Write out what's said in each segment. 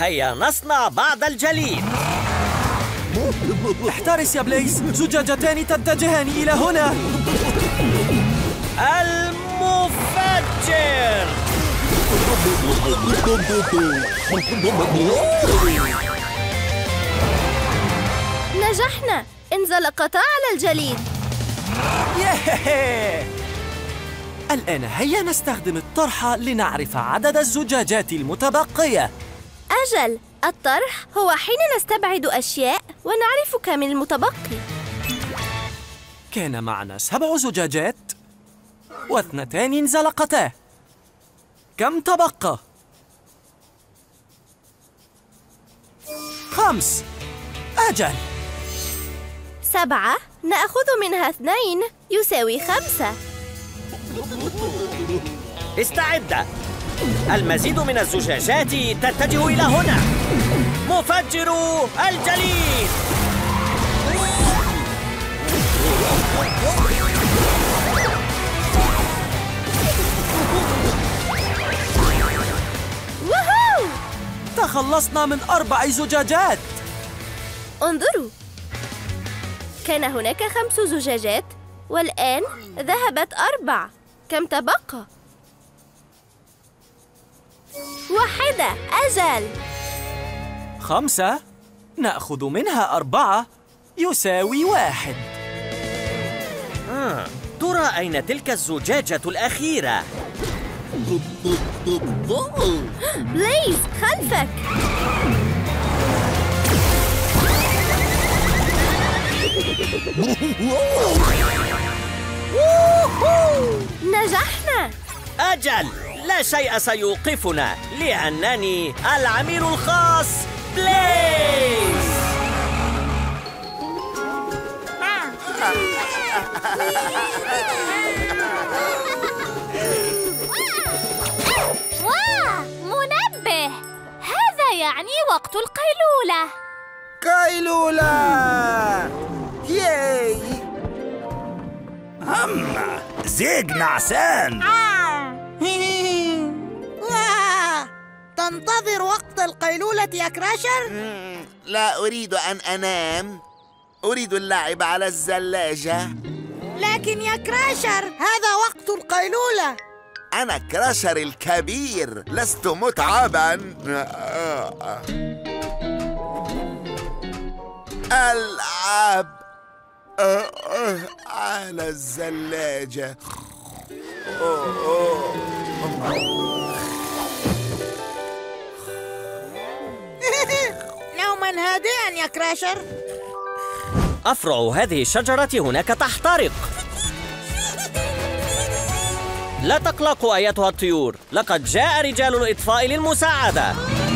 هيا نصنع بعض الجليد. احترس يا بليز، زجاجتان تتجهان إلى هنا. المفجر. نجحنا، انزلقتا على الجليد. ياهي! الآن هيا نستخدم الطرح لنعرف عدد الزجاجات المتبقية. أجل، الطرح هو حين نستبعد أشياء ونعرف كم المتبقي. كان معنا 7 زجاجات و2 انزلقتا. كم تبقى؟ 5. أجل. 7 نأخذ منها 2 يساوي 5. استعد. المزيد من الزجاجات تتجه إلى هنا. مفجر الجليد. ووهو! تخلصنا من 4 زجاجات. انظروا، كان هناك 5 زجاجات والآن ذهبت 4. كم تبقى؟ 1. أجل. 5 نأخذ منها 4 يساوي 1. ترى أين تلك الزجاجة الأخيرة؟ بليز خلفك. نجحنا. أجل، لا شيء سيوقفنا لأنني العميل الخاص بليز. منبه، هذا يعني وقت القيلولة. قيلولة. ياي. زيج نعسان. تنتظر وقت القيلولة يا كراشر؟ لا أريد أن أنام، أريد اللعب على الزلاجة. لكن يا كراشر هذا وقت القيلولة. أنا كراشر الكبير، لست متعبا. ألعب على الزلاجة. نوما هادئا يا كراشر. أفرع هذه الشجرة هناك تحترق. لا تقلقوا أيتها الطيور، لقد جاء رجال الإطفاء للمساعدة.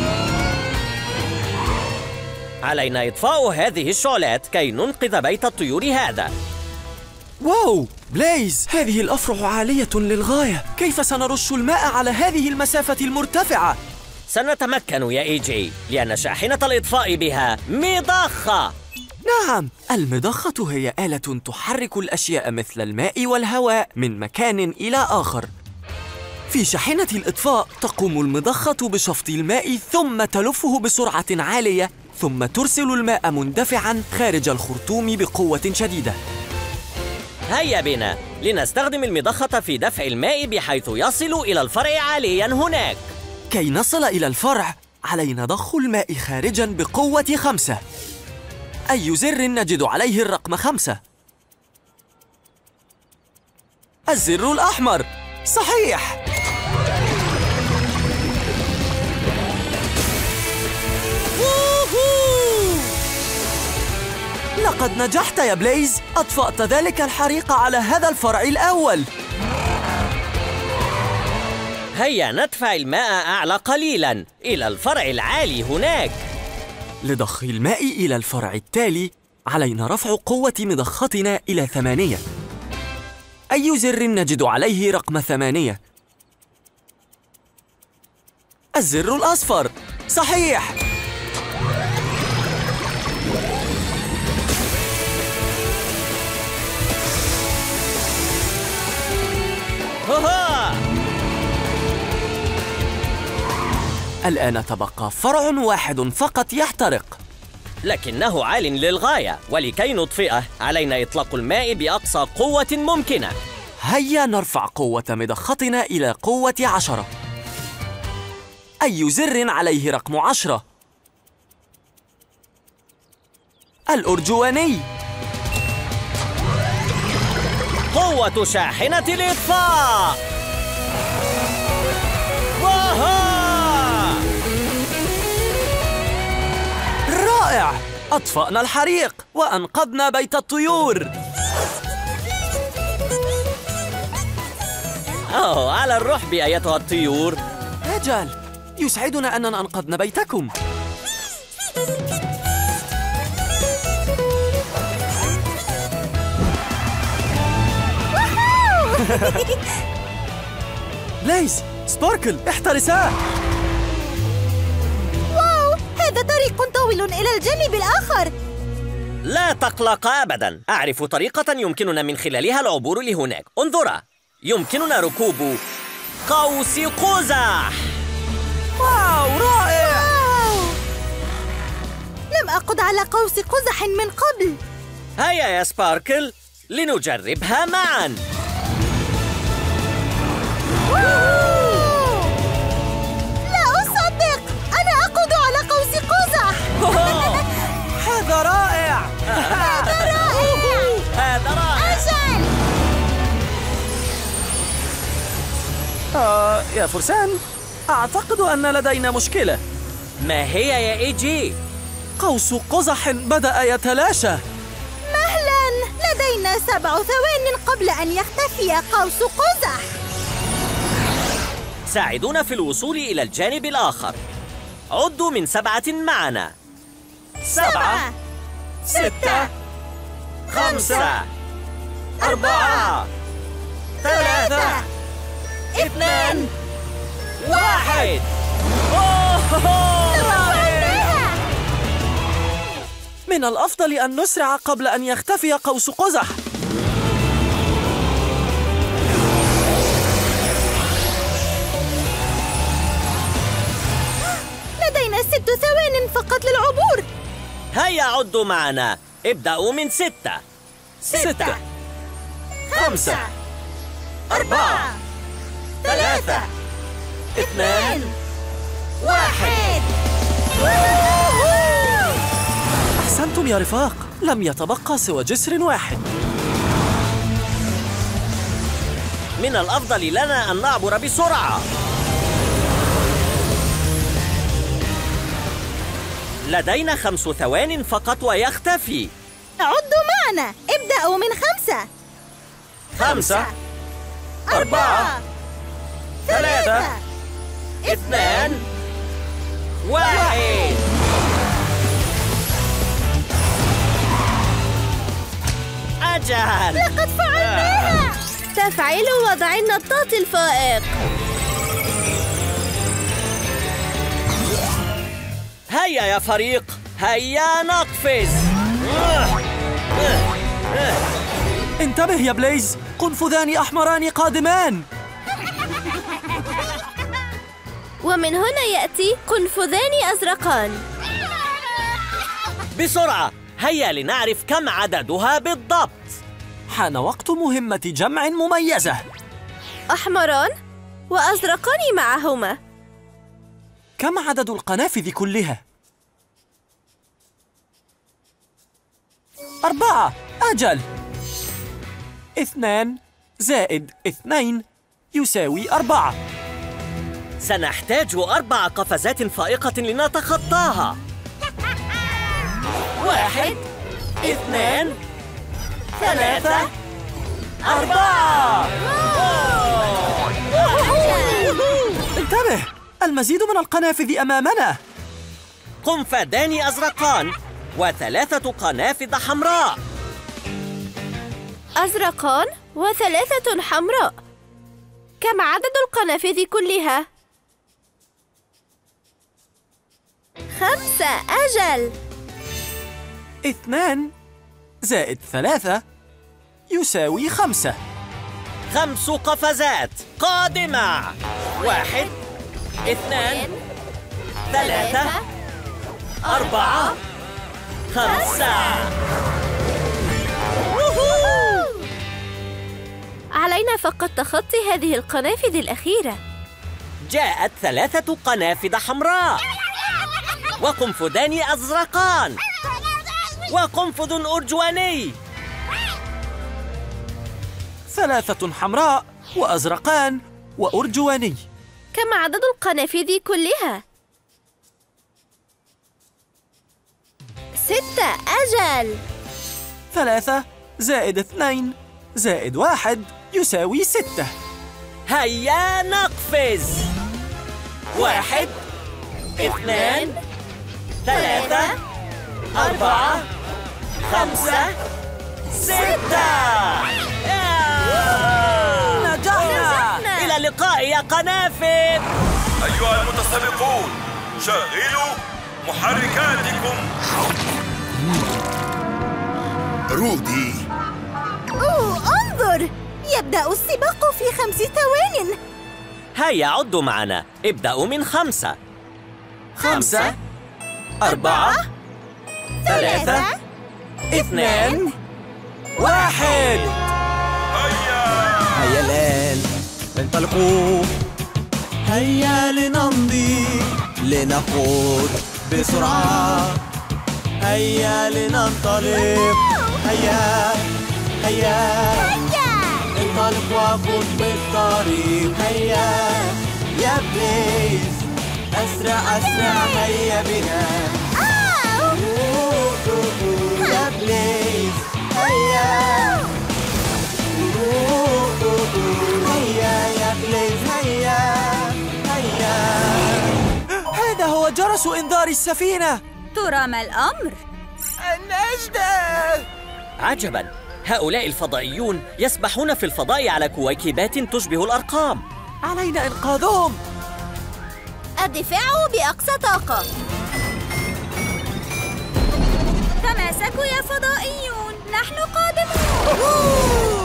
علينا إطفاء هذه الشعلات كي ننقذ بيت الطيور هذا. واو بليز، هذه الأفرع عالية للغاية. كيف سنرش الماء على هذه المسافة المرتفعة؟ سنتمكن يا إي جي، لأن شاحنة الإطفاء بها مضخة. نعم، المضخة هي آلة تحرك الأشياء مثل الماء والهواء من مكان إلى آخر. في شاحنة الإطفاء تقوم المضخة بشفط الماء ثم تلفه بسرعة عالية، ثم ترسل الماء مندفعاً خارج الخرطوم بقوة شديدة. هيا بنا لنستخدم المضخة في دفع الماء بحيث يصل إلى الفرع عالياً هناك. كي نصل إلى الفرع علينا ضخ الماء خارجاً بقوة 5. أي زر نجد عليه الرقم 5؟ الزر الأحمر. صحيح. لقد نجحت يا بليز، أطفأت ذلك الحريق على هذا الفرع الأول. هيا ندفع الماء أعلى قليلاً إلى الفرع العالي هناك. لضخ الماء إلى الفرع التالي علينا رفع قوة مضختنا إلى 8. أي زر نجد عليه رقم 8؟ الزر الأصفر. صحيح. الآن تبقى فرع واحد فقط يحترق. لكنه عال للغاية، ولكي نطفئه علينا إطلاق الماء بأقصى قوة ممكنة. هيا نرفع قوة مضختنا إلى قوة 10. أي زر عليه رقم 10؟ الأرجواني. قوة شاحنة الإطفاء. واها! رائع! أطفأنا الحريق وأنقذنا بيت الطيور. على الرحب أيتها الطيور. أجل، يسعدنا أننا أنقذنا بيتكم. بليز، سباركل، احترسا! واو، هذا طريق طويل إلى الجانب الآخر. لا تقلق أبداً، أعرف طريقة يمكننا من خلالها العبور لهناك. انظرا، يمكننا ركوب قوس قزح. واو، رائع! واو، لم أقض على قوس قزح من قبل. هيا يا سباركل، لنجربها معاً. لا أصدق، أنا أقض على قوس قزح. هذا رائع! هذا رائع! هذا رائع! أجل! يا فرسان، أعتقد أن لدينا مشكلة. ما هي يا إي جي؟ قوس قزح بدأ يتلاشى. مهلا، لدينا 7 ثوان قبل أن يختفي قوس قزح. ساعدونا في الوصول إلى الجانب الآخر. عدوا من 7 معنا. 7 6 5 4 3 2 1. من الأفضل أن نسرع قبل أن يختفي قوس قزح. لدينا 6 ثوان فقط للعبور. هيا عدوا معنا. ابدأوا من 6 6 5 4 3 2 1. أحسنتم يا رفاق، لم يتبقى سوى جسر واحد. من الأفضل لنا أن نعبر بسرعة. لدينا 5 ثوان فقط ويختفي. عدوا معنا، ابدأوا من 5 5 4 3 2 1. أجل! لقد فعلناها. تفعيل وضع النطاط الفائق. هيا يا فريق، هيا نقفز. انتبه يا بليز، قنفذان أحمران قادمان. ومن هنا يأتي قنفذان أزرقان. بسرعة، هيا لنعرف كم عددها بالضبط. حان وقت مهمة جمع مميزة. أحمران وأزرقان معهما. كم عدد القنافذ كلها؟ 4. أجل. 2 زائد 2 يساوي 4. سنحتاج 4 قفزات فائقة لنتخطاها. 1 2 3 4. انتبه، المزيد من القنافذ أمامنا. قنفذان أزرقان و3 قنافذ حمراء. أزرقان و3 حمراء. كم عدد القنافذ كلها؟ 5. أجل. 2 زائد 3 يساوي 5. 5 قفزات قادمة. 1 2 3 4 5. علينا فقط تخطي هذه القنافذ الأخيرة. جاءت 3 قنافذ حمراء وقنفذان أزرقان وقنفذ أرجواني. 3 حمراء وأزرقان وأرجواني. كم عدد القنافذ كلها؟ 6. أجل. 3 زائد 2 زائد 1 يساوي 6. هيا نقفز. 1 2 3 4 5 6. نجحنا! إلى اللقاء يا قنافذ. أيها المتسابقون، شغلوا محركاتكم. رودي، انظر! يبدأ السباق في 5 ثوان. هيا عدوا معنا. ابدأوا من 5 5 4 3 2 1. هيا الآن انطلقوا. هيا لنمضي لنقود بسرعة. هيا لننطلق. هيا هيا انطلق وخذ بالطريق. هيا يا بليز، أسرع أسرع هيا بنا. يا بليز هيا. هيا يا بليز هيا هيا. هذا هو جرس إنذار السفينة. ترى ما الأمر؟ النجدة! عجباً، هؤلاء الفضائيون يسبحون في الفضاء على كويكبات تشبه الأرقام. علينا إنقاذهم. الدفاع بأقصى طاقة. تماسكوا يا فضائيون، نحن قادمون.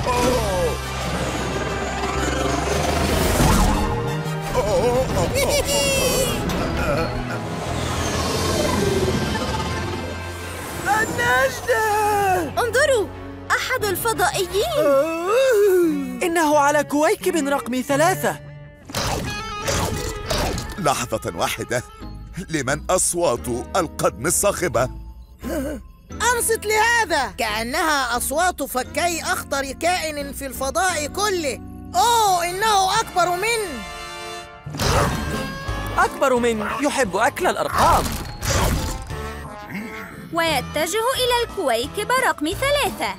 النجدة! انظروا، أحد الفضائيين. إنه على كويكب رقم 3. لحظة واحدة، لمن أصوات القدم الصاخبة؟ أنصت لهذا، كأنها أصوات فكي أخطر كائن في الفضاء كله. أوه، إنه أكبر من يحب أكل الأرقام. ويتجه إلى الكويكب رقم 3.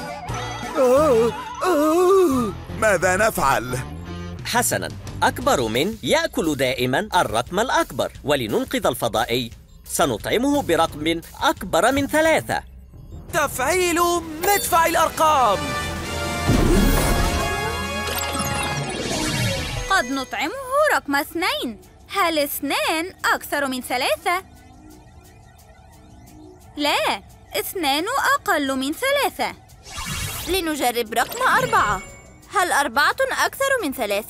ماذا نفعل؟ حسناً، أكبر من يأكل دائماً الرقم الأكبر، ولننقذ الفضائي سنطعمه برقم أكبر من 3. تفعيل مدفع الأرقام. قد نطعمه رقم 2. هل 2 أكثر من 3؟ لا، 2 أقل من 3. لنجرب رقم 4. هل 4 أكثر من 3؟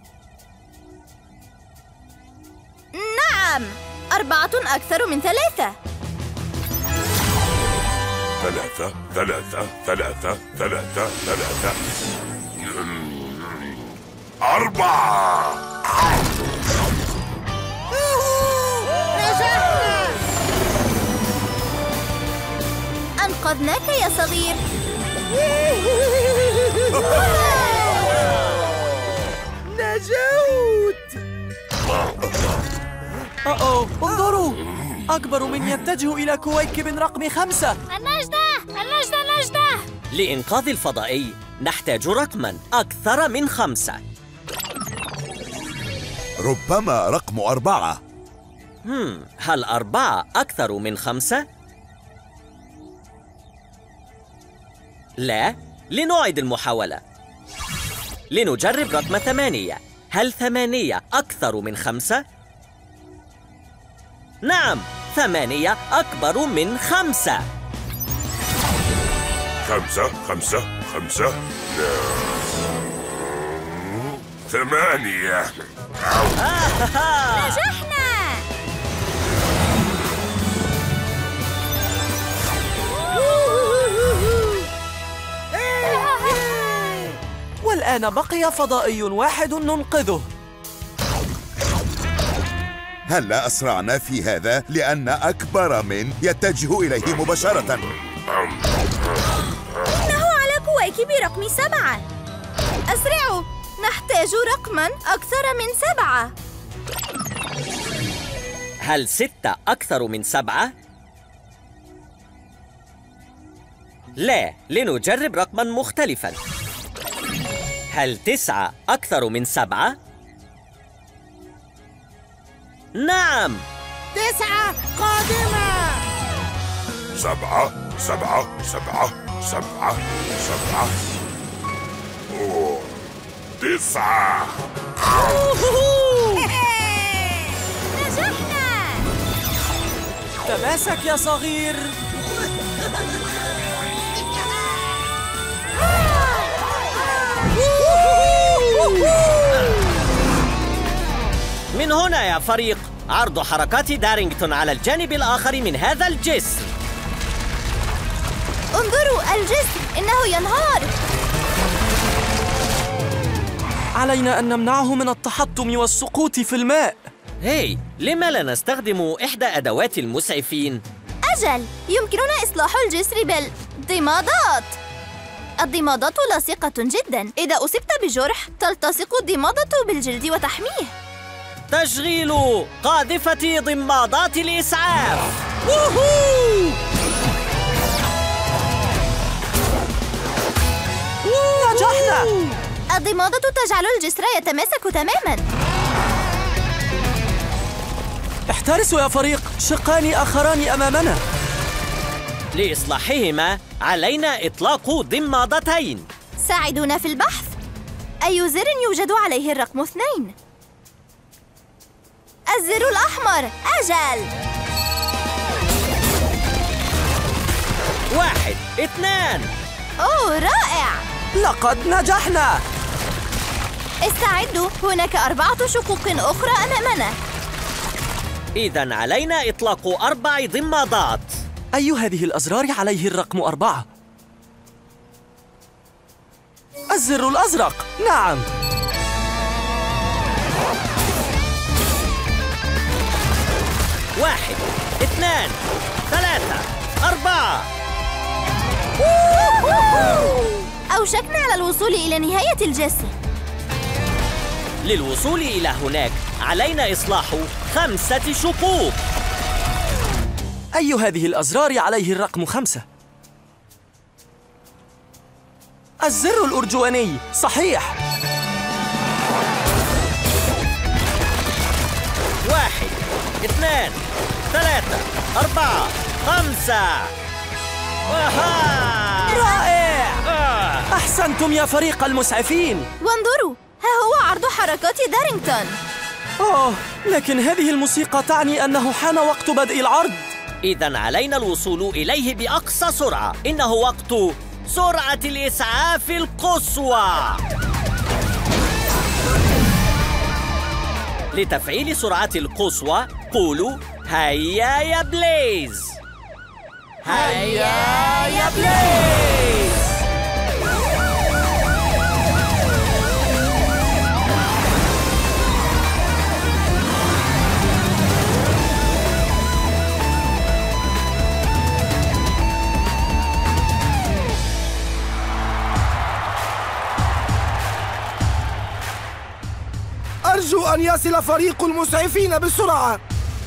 نعم، 4 أكثر من 3. 3 3 3 3 3 4. أنقذناك يا صغير. نجوت! انظروا، أكبر من يتجه إلى كويكب رقم 5. النجدة! لإنقاذ الفضائي نحتاج رقماً أكثر من 5. ربما رقم 4. هل 4 أكثر من 5؟ لا، لنعيد المحاولة. لنجرب رقم 8. هل 8 أكثر من 5؟ نعم، 8 أكبر من 5. 5 5 5 8. نجحنا! الآن بقي فضائي واحد ننقذه. هلا أسرعنا في هذا لأن أكبر من يتجه إليه مباشرة. إنه على كويكب رقم 7. أسرعوا، نحتاج رقماً أكثر من 7. هل 6 أكثر من 7؟ لا، لنجرب رقماً مختلفاً. هل 9 أكثر من 7؟ نعم! 9 قادمة. 7 7 7 7 7 9. نجحنا! تماسك يا صغير. من هنا يا فريق، عرض حركات دارينغتون على الجانب الآخر من هذا الجسر. انظروا الجسر، إنه ينهار. علينا أن نمنعه من التحطم والسقوط في الماء. هاي، لما لا نستخدم إحدى أدوات المسعفين؟ أجل، يمكننا إصلاح الجسر بالضمادات. الضمادات لاصقة جداً. إذا أصبت بجرح، تلتصق الضمادة بالجلد وتحميه. تشغيل قاذفة ضمادات الإسعاف. نجحنا! الضمادة تجعل الجسر يتماسك تماماً. احترسوا يا فريق، شقان آخران أمامنا. لإصلاحهما علينا إطلاق ضمادتين. ساعدونا في البحث. أي زر يوجد عليه الرقم 2؟ الزر الأحمر. أجل. 1 2. أوه، رائع! لقد نجحنا! استعدوا، هناك 4 شقوق أخرى أمامنا. إذن علينا إطلاق 4 ضمادات. أي هذه الأزرار عليه الرقم 4؟ الزر الأزرق. نعم. 1 2 3 4. أوشكنا على الوصول إلى نهاية الجسر. للوصول إلى هناك علينا إصلاح 5 شقوق. أي هذه الأزرار عليه الرقم 5؟ الزر الأرجواني. صحيح. 1 2 3 4 5. رائع! أحسنتم يا فريق المسعفين. وانظروا، ها هو عرض حركات دارينغتون. أوه، لكن هذه الموسيقى تعني أنه حان وقت بدء العرض. إذن علينا الوصول إليه بأقصى سرعة. إنه وقت سرعة الإسعاف القصوى. لتفعيل سرعة القصوى قولوا هيا يا بليز. هيا يا بليز. أرجو أن يصل فريق المسعفين بسرعة.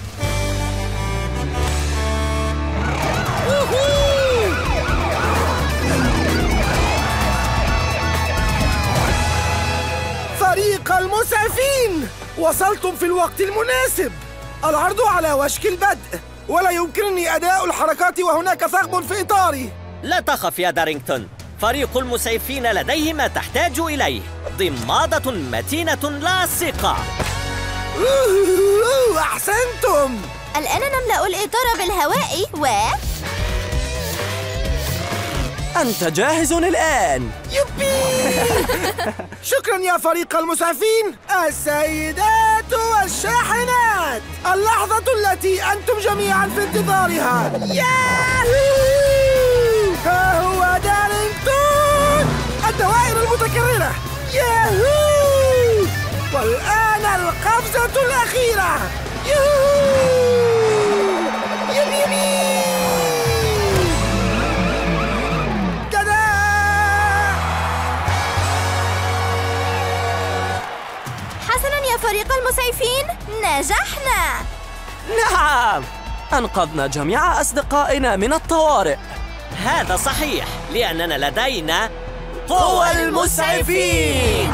فريق المسعفين، وصلتم في الوقت المناسب. العرض على وشك البدء، ولا يمكنني أداء الحركات وهناك ثقب في إطاري. لا تخف يا دارينغتون، فريق المسعفين لديه ما تحتاج إليه. ضمادة متينة لاصقة. أحسنتم. الآن نملأ الإطار بالهواء أنت جاهز الآن. يبي. شكرا يا فريق المسعفين. السيدات والشاحنات، اللحظة التي أنتم جميعا في انتظارها. ياهو! ها هو دارينغتون، الدوائر المتكررة. ياهو! والآن القفزة الأخيرة. يوهو! يبي يبي! تدا! حسناً يا فريق المسعفين، نجحنا. نعم، أنقذنا جميع أصدقائنا من الطوارئ. هذا صحيح، لأننا لدينا قوى المسعفين.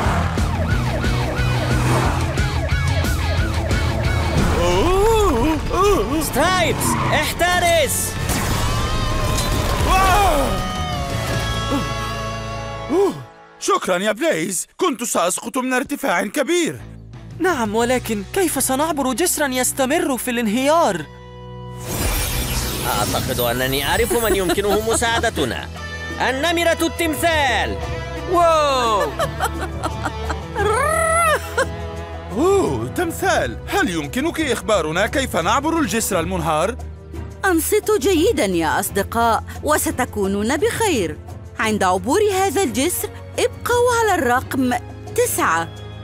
سترايبس، احترس! شكرا يا بليز، كنت سأسقط من ارتفاع كبير. نعم، ولكن كيف سنعبر جسرا يستمر في الانهيار؟ أعتقد أنني أعرف من يمكنه مساعدتنا. النمرة التمثال. واو! تمثال، هل يمكنك إخبارنا كيف نعبر الجسر المنهار؟ أنصتوا جيداً يا أصدقاء، وستكونون بخير. عند عبور هذا الجسر ابقوا على الرقم 9.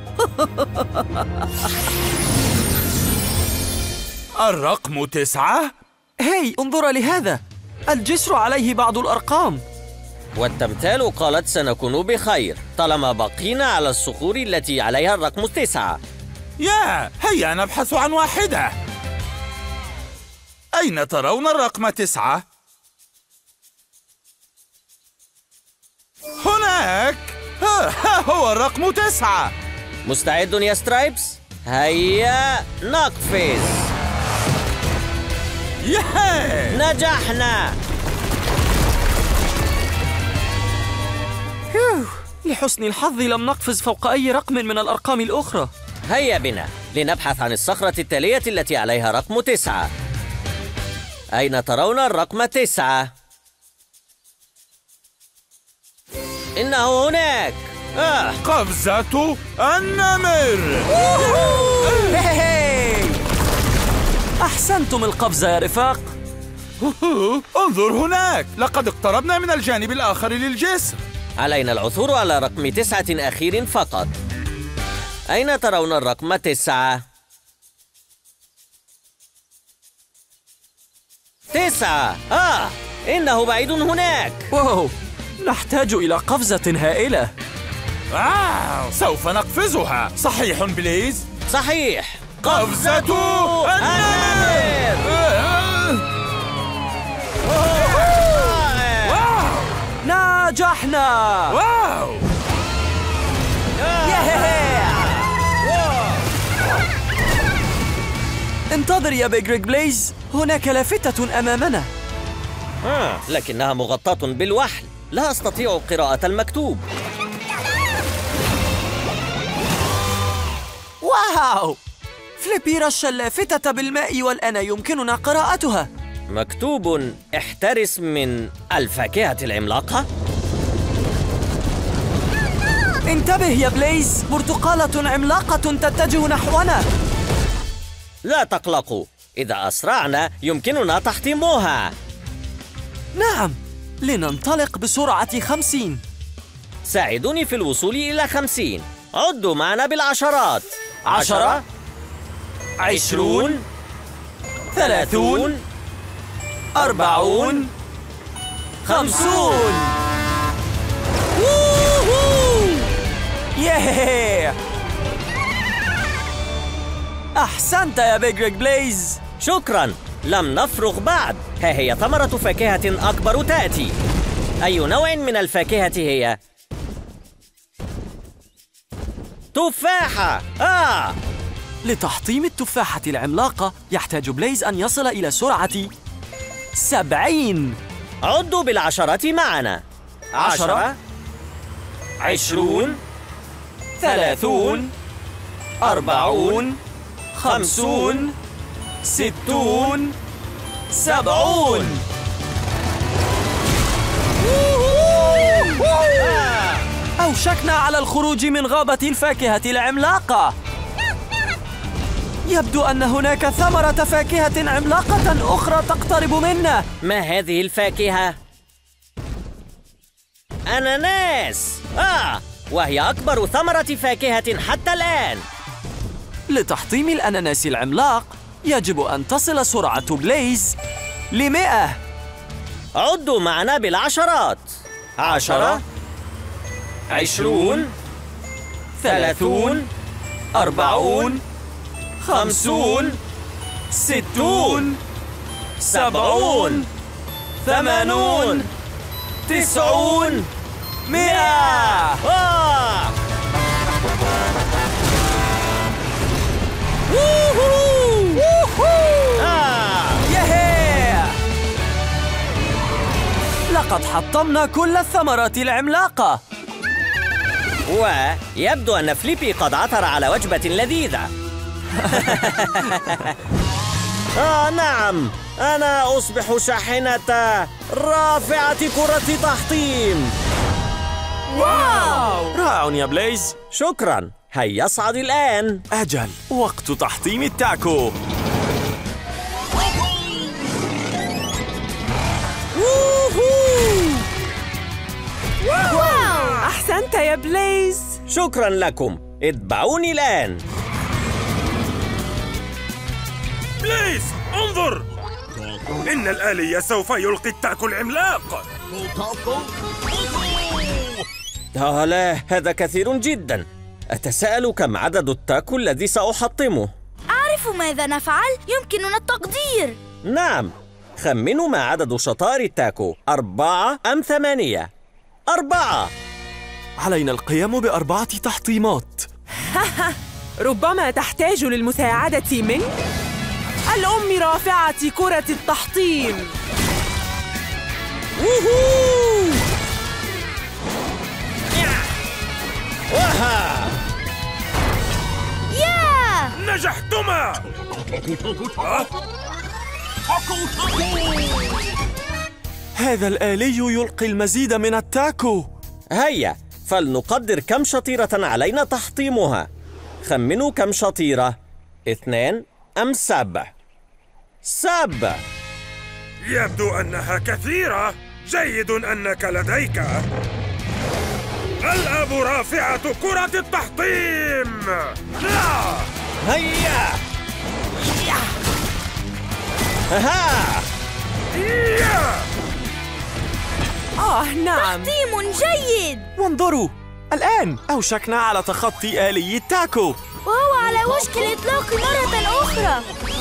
الرقم 9؟ هاي، انظر لهذا، الجسر عليه بعض الأرقام. والتمثال قالت سنكون بخير طالما بقينا على الصخور التي عليها الرقم 9. يا هيا نبحث عن واحدة. أين ترون الرقم 9؟ هناك. ها هو الرقم 9. مستعد يا سترايبس؟ هيا نقفز. نجحنا. لحسن الحظ لم نقفز فوق أي رقم من الأرقام الأخرى. هيا بنا لنبحث عن الصخرة التالية التي عليها رقم 9. أين ترون الرقم 9؟ إنه هناك. قفزة النمر. أحسنتم القفزة يا رفاق. انظر هناك، لقد اقتربنا من الجانب الآخر للجسر. علينا العثور على رقم 9 أخير فقط. أين ترون الرقم 9؟ 9. إنه بعيد هناك. واو، نحتاج إلى قفزة هائلة. سوف نقفزها. صحيح بليز؟ صحيح. قفزة النمر. نجحنا. واو. انتظر يا بيج ريج بليز، هناك لافتة أمامنا. لكنها مغطاة بالوحل، لا أستطيع قراءة المكتوب. واو! فليبي رش اللافتة بالماء والآن يمكننا قراءتها. مكتوب: احترس من الفاكهة العملاقة. انتبه يا بليز، برتقالة عملاقة تتجه نحونا. لا تقلقوا، إذا أسرعنا يمكننا تحطيمها. نعم، لننطلق بسرعة 50. ساعدوني في الوصول إلى 50. عدوا معنا بالعشرات. 10 20 30 40 50. ياه! أحسنت يا بيج ريج بليز. شكراً، لم نفرغ بعد. ها هي ثمرة فاكهة أكبر تأتي. أي نوع من الفاكهة هي؟ تفاحة. لتحطيم التفاحة العملاقة يحتاج بليز أن يصل إلى سرعة 70. عدوا بالعشرات معنا. 10 20 30 40 50 60 70. أوشكنا على الخروج من غابة الفاكهة العملاقة. يبدو أن هناك ثمرة فاكهة عملاقة أخرى تقترب منا. ما هذه الفاكهة؟ أناناس. وهي أكبر ثمرة فاكهة حتى الآن. لتحطيم الأناناس العملاق يجب أن تصل سرعة بليز ل100. عدوا معنا بالعشرات. 10 20 30 40 50 60 70 80 90 100. لقد حطمنا كل الثمرات العملاقة. ويبدو أن فليبي قد عثر على وجبة لذيذة. نعم، أنا أصبح شاحنة رافعة كرة تحطيم. واو! رائع يا بليز. شكراً. هيا اصعد الآن. أجل، وقت تحطيم التاكو. أحسنت يا بليز. شكراً لكم. اتبعوني الآن. بليز انظر، إن الآلي سوف يلقي التاكو العملاق. لا، هذا كثير جداً. أتساءل كم عدد التاكو الذي سأحطمه. أعرف ماذا نفعل. يمكننا التقدير. نعم، خمنوا ما عدد شطار التاكو. 4 أم 8؟ 4. علينا القيام ب4 تحطيمات. ربما تحتاج للمساعدة من الأم رافعة كرة التحطيم. يا نجحتما. هذا الآلي يلقي المزيد من التاكو. هيا فلنقدر كم شطيرة علينا تحطيمها. خمنوا كم شطيرة. 2 أم 7؟ 7. يبدو أنها كثيرة. جيد أنك لديك الأب رافعة كرة التحطيم. هيا. ها. نعم. تحطيم جيد. وانظروا، الآن أوشكنا على تخطي آلي التاكو، وهو على وشك الإطلاق مرة أخرى.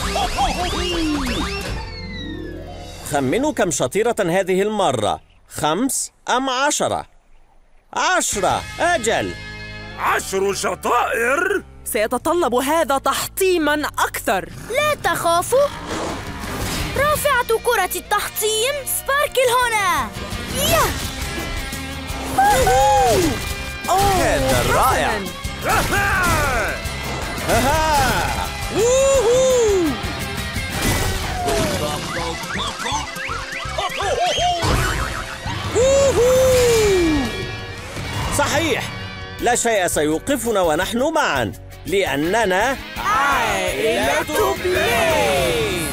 خمنوا كم شطيرة هذه المرة. 5 أم 10؟ 10. أجل. 10 شطائر. سيتطلب هذا تحطيما أكثر. لا تخافوا. رافعة كرة التحطيم سباركل هنا. هذا رائع. صحيح، لا شيء سيوقفنا ونحن معا، لأننا عائلة بليز.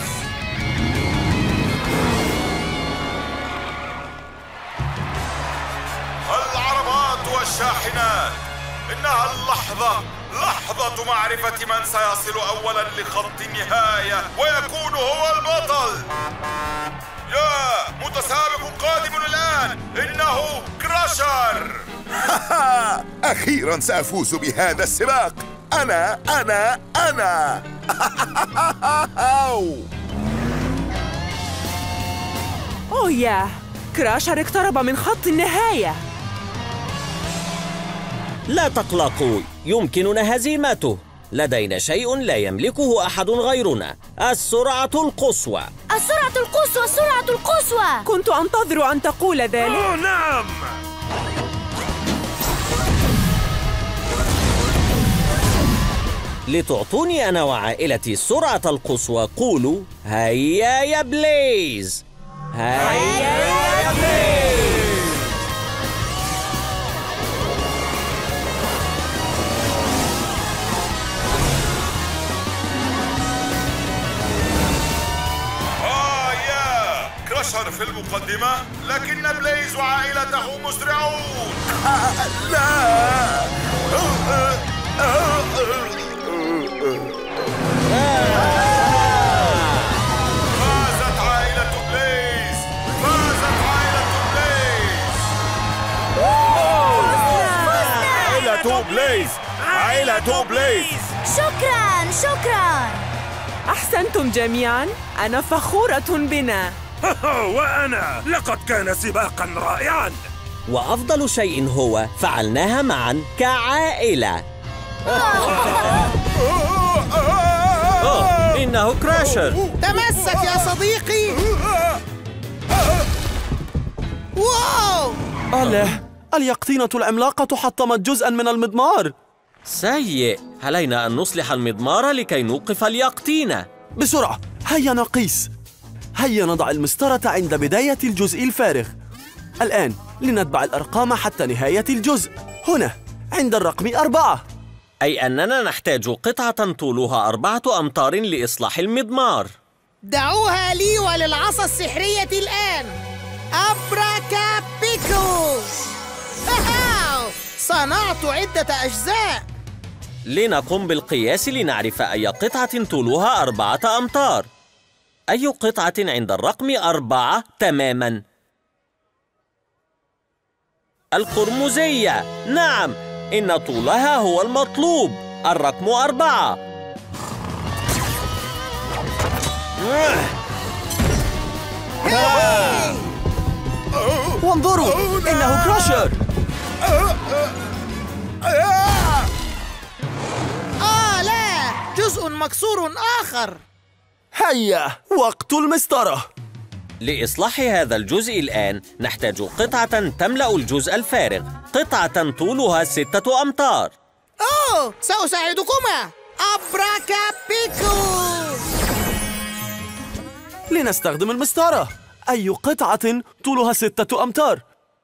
العربات والشاحنات، إنها لحظة معرفة من سيصل أولا لخط النهاية ويكون هو البطل. يا متسابق قادم الآن، إنه كراشر. أخيراً سأفوز بهذا السباق. أنا ياه، كراشر اقترب من خط النهاية. لا تقلقوا، يمكننا هزيمته. لدينا شيء لا يملكه أحد غيرنا: السرعة القصوى. السرعة القصوى، السرعة القصوى. كنت أنتظر أن تقول ذلك. نعم. لتعطوني أنا وعائلتي السرعة القصوى قولوا: هيا يا بليز. هيا يا بليز. كراشر في المقدمة، لكن بليز وعائلته مسرعون. لا. فازت عائلة بليز. فازت عائلة بليز. عائلة بليز. عائلة بليز. شكراً شكراً. أحسنتم جميعاً. أنا فخورة بنا. وأنا لقد كان سباقاً رائعاً. وأفضل شيء هو فعلناها معاً كعائلة. إنه كراشر. تمسك يا صديقي. واو! الله، اليقطينة العملاقة حطمت جزءاً من المضمار. سيء. علينا أن نصلح المضمار لكي نوقف اليقطينة. بسرعة، هيا نقيس. هيا نضع المسطرة عند بداية الجزء الفارغ. الآن لنتبع الأرقام حتى نهاية الجزء. هنا عند الرقم 4. أي أننا نحتاج قطعة طولها 4 أمتار لإصلاح المضمار. دعوها لي وللعصا السحرية الآن. أبراكابيكو. صنعت عدة أجزاء. لنقوم بالقياس لنعرف أي قطعة طولها 4 أمتار. أي قطعة عند الرقم 4 تماماً؟ القرمزية. نعم، إن طولها هو المطلوب. الرقم 4. وانظروا، إنه كراشر. لا، جزء مكسور آخر. هيا وقت المسطرة. لإصلاح هذا الجزء الآن نحتاج قطعة تملأ الجزء الفارغ. قطعة طولها 6 أمتار. سأساعدكما. أبراكابيكو. لنستخدم المسطرة. أي قطعة طولها 6 أمتار؟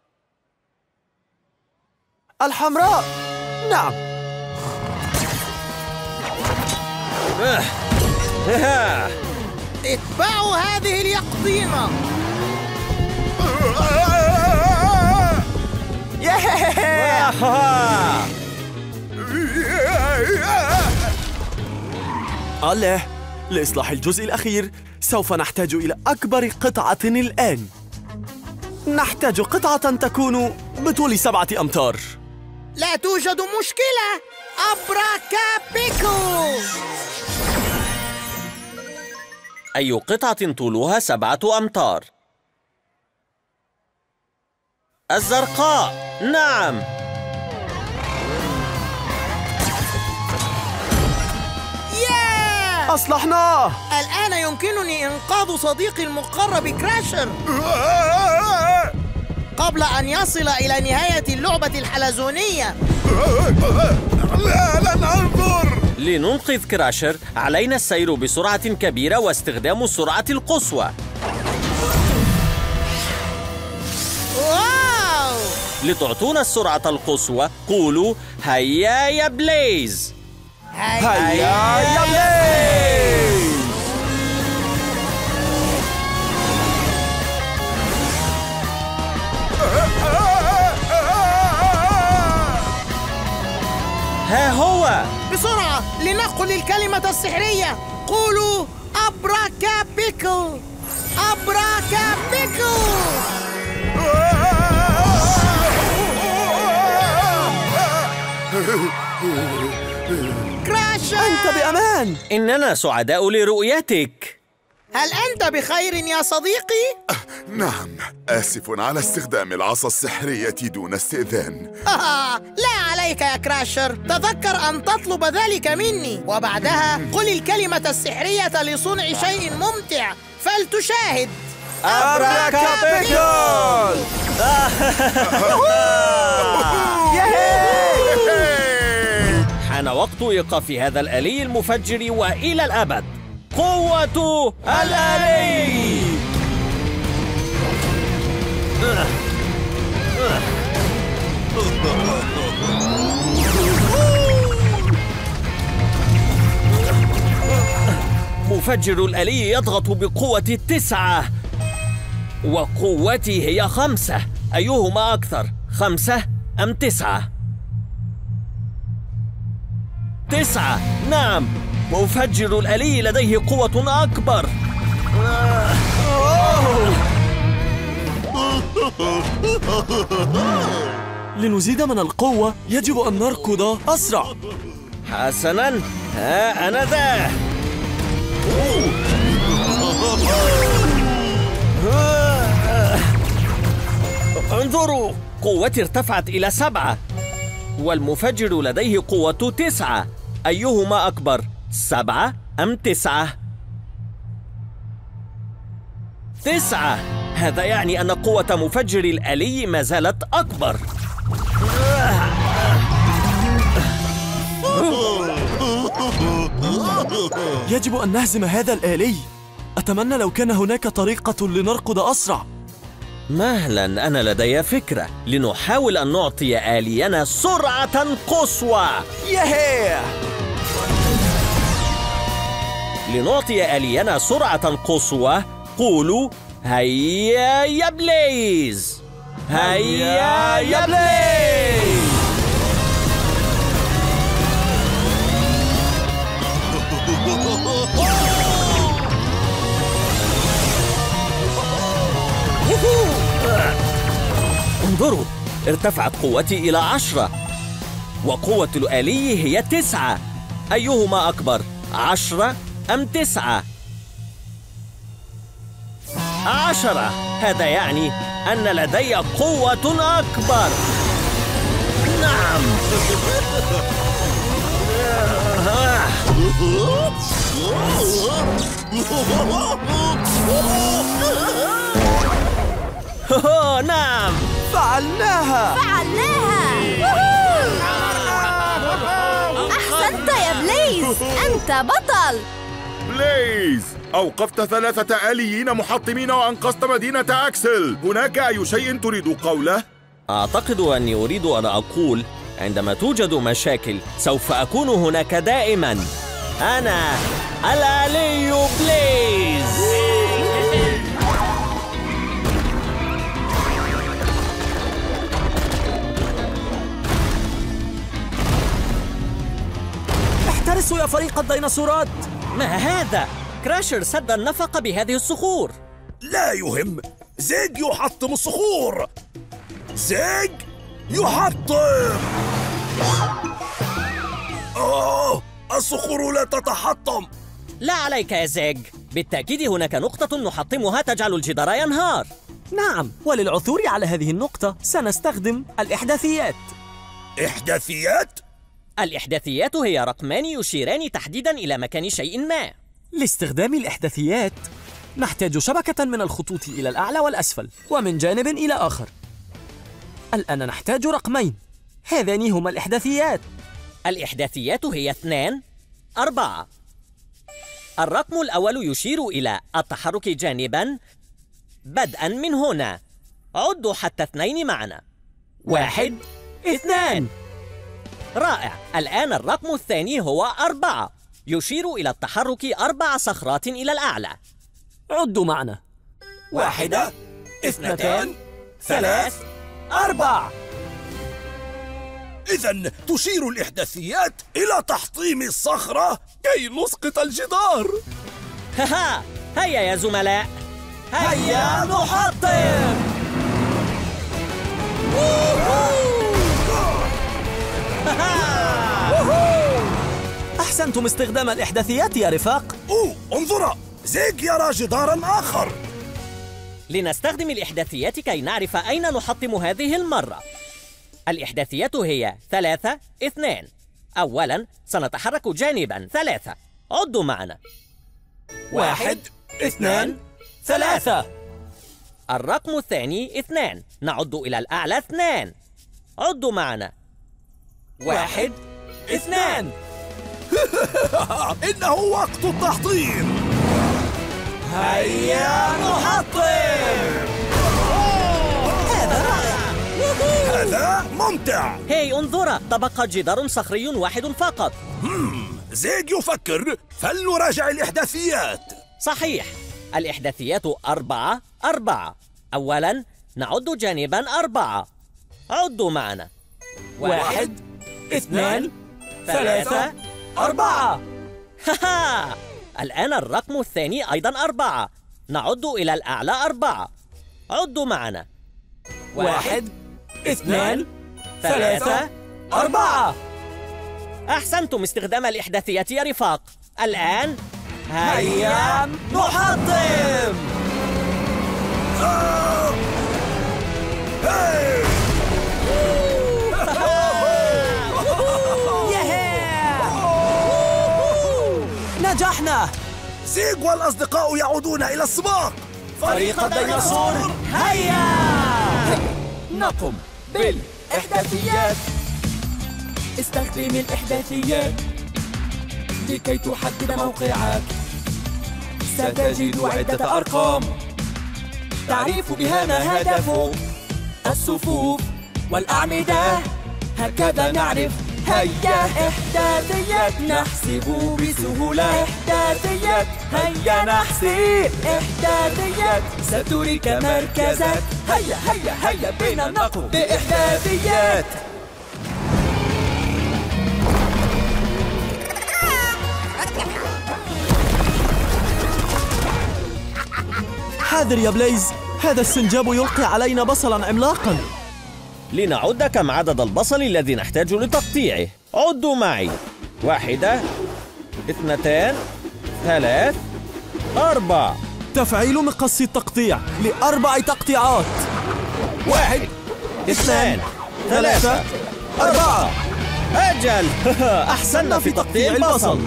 الحمراء. نعم. اتبعوا هذه اليقطينة. الله، لإصلاح الجزء الأخير سوف نحتاج إلى أكبر قطعة الآن. نحتاج قطعة تكون بطول 7 أمتار. لا توجد مشكلة. أبراكابيكو. أي قطعة طولها 7 أمتار؟ الزرقاء. نعم. أصلحناه. الآن يمكنني إنقاذ صديقي المقرب كراشر قبل أن يصل إلى نهاية اللعبة الحلزونية. لا، لن أنظر. لننقذ كراشر علينا السير بسرعة كبيرة واستخدام السرعة القصوى. واو! لتعطونا السرعة القصوى قولوا هيا يا بليز. هيا يا بليز. ها هو. بسرعة لنقل الكلمة السحرية. قولوا أبراكابيكو. أبراكابيكو. كراشر، أنت بأمان. إننا سعداء لرؤيتك. هل أنت بخير يا صديقي؟ نعم، آسف على استخدام العصا السحرية دون استئذان. لا عليك يا كراشر. تذكر أن تطلب ذلك مني، وبعدها قل الكلمة السحرية لصنع شيء ممتع. فلتشاهد. أبراكابيكول. حان وقت إيقاف هذا الآلي المفجر وإلى الأبد. قوة الآلي. مفجر الآلي يضغط بقوة 9. وقوتي هي 5. أيهما أكثر، 5 أم 9؟ 9. نعم، مفجر الآلي لديه قوة أكبر. لنزيد من القوة يجب أن نركض أسرع. حسناً، ها أنا ذا. انظروا، قوتي ارتفعت إلى 7 والمفجر لديه قوة 9. أيهما أكبر، 7 أم 9؟ 9. هذا يعني أن قوة مفجر الآلي ما زالت أكبر. يجب أن نهزم هذا الآلي. أتمنى لو كان هناك طريقة لنركض أسرع. مهلا، أنا لدي فكرة. لنحاول أن نعطي آلينا سرعة قصوى. ياهي! لنعطي آلينا سرعة قصوى قولوا هيا يا بليز، هيا يا بليز. انظروا، ارتفعت قوتي إلى 10 وقوة الآلي هي 9. أيهما أكبر، 10 أم 9؟ 10. هذا يعني أن لدي قوة أكبر. نعم. نعم، فعلناها. أحسنت يا بليز، أنت بطل. بليز، أوقفت 3 آليين محطمين وأنقذت مدينة أكسل. هناك أي شيء تريد قوله؟ أعتقد أني أريد أن أقول عندما توجد مشاكل سوف أكون هناك دائما. أنا الآلي بليز. احترسوا يا فريق الديناصورات. ما هذا؟ كراشر سد النفق بهذه الصخور. لا يهم، زيج يحطم الصخور. زيج يحطم. الصخور لا تتحطم. لا عليك يا زيج، بالتأكيد هناك نقطة نحطمها تجعل الجدار ينهار. نعم، وللعثور على هذه النقطة سنستخدم الإحداثيات. إحداثيات؟ الإحداثيات هي رقمان يشيران تحديداً إلى مكان شيء ما. لاستخدام الإحداثيات نحتاج شبكة من الخطوط إلى الأعلى والأسفل ومن جانب إلى آخر. الآن نحتاج رقمين، هذان هما الإحداثيات. الإحداثيات هي 2 4. الرقم الأول يشير إلى التحرك جانباً بدءاً من هنا. عدوا حتى 2 معنا. 1 2. رائع. الآن الرقم الثاني هو 4 يشير إلى التحرك 4 صخرات إلى الأعلى. عدوا معنا. 1 2 3 4. إذن تشير الإحداثيات إلى تحطيم الصخرة كي نسقط الجدار. هيا يا زملاء، هيا نحطم. أحسنتم استخدام الإحداثيات يا رفاق. انظرا، زيج يرى جدارا آخر. لنستخدم الإحداثيات كي نعرف أين نحطم هذه المرة. الإحداثيات هي 3 2. أولاً سنتحرك جانباً 3. عدوا معنا. 1 2 3. الرقم الثاني 2. نعد إلى الأعلى 2. عدوا معنا. 1 2. إنه وقت التحطيم. هيا نحطم. هذا رائع. هذا ممتع. هاي انظرا، تبقى جدار صخري واحد فقط. زيج يفكر، فلنراجع الإحداثيات. صحيح، الإحداثيات 4 4. أولاً نعد جانباً 4. عدوا معنا. 1 2 3 4. الآن الرقم الثاني أيضاً 4. نعد إلى الأعلى 4. عدوا معنا. 1 2 3 4. أحسنتم استخدام الإحداثيات يا رفاق. الآن هيا نحطم. نجحنا. زيغ والأصدقاء يعودون إلى السباق. فريق الديناصور هيا نقم بالإحداثيات. استخدم الإحداثيات لكي تحدد موقعك. ستجد عدة أرقام تعرف بها ما هدف الصفوف والأعمدة. هكذا نعرف. هيا إحداثيات نحسب بسهولة. إحداثيات هيا نحسب. إحداثيات ستريك مركزك. هيا هيا هيا بنا نقوم بإحداثيات. حاذر يا بليز، هذا السنجاب يلقي علينا بصلاً عملاقاً. لنعد كم عدد البصل الذي نحتاج لتقطيعه. عدوا معي. 1 2 3 4. تفعيل مقص التقطيع ل4 تقطيعات. 1 2 3 4. أجل. أحسننا في تقطيع البصل.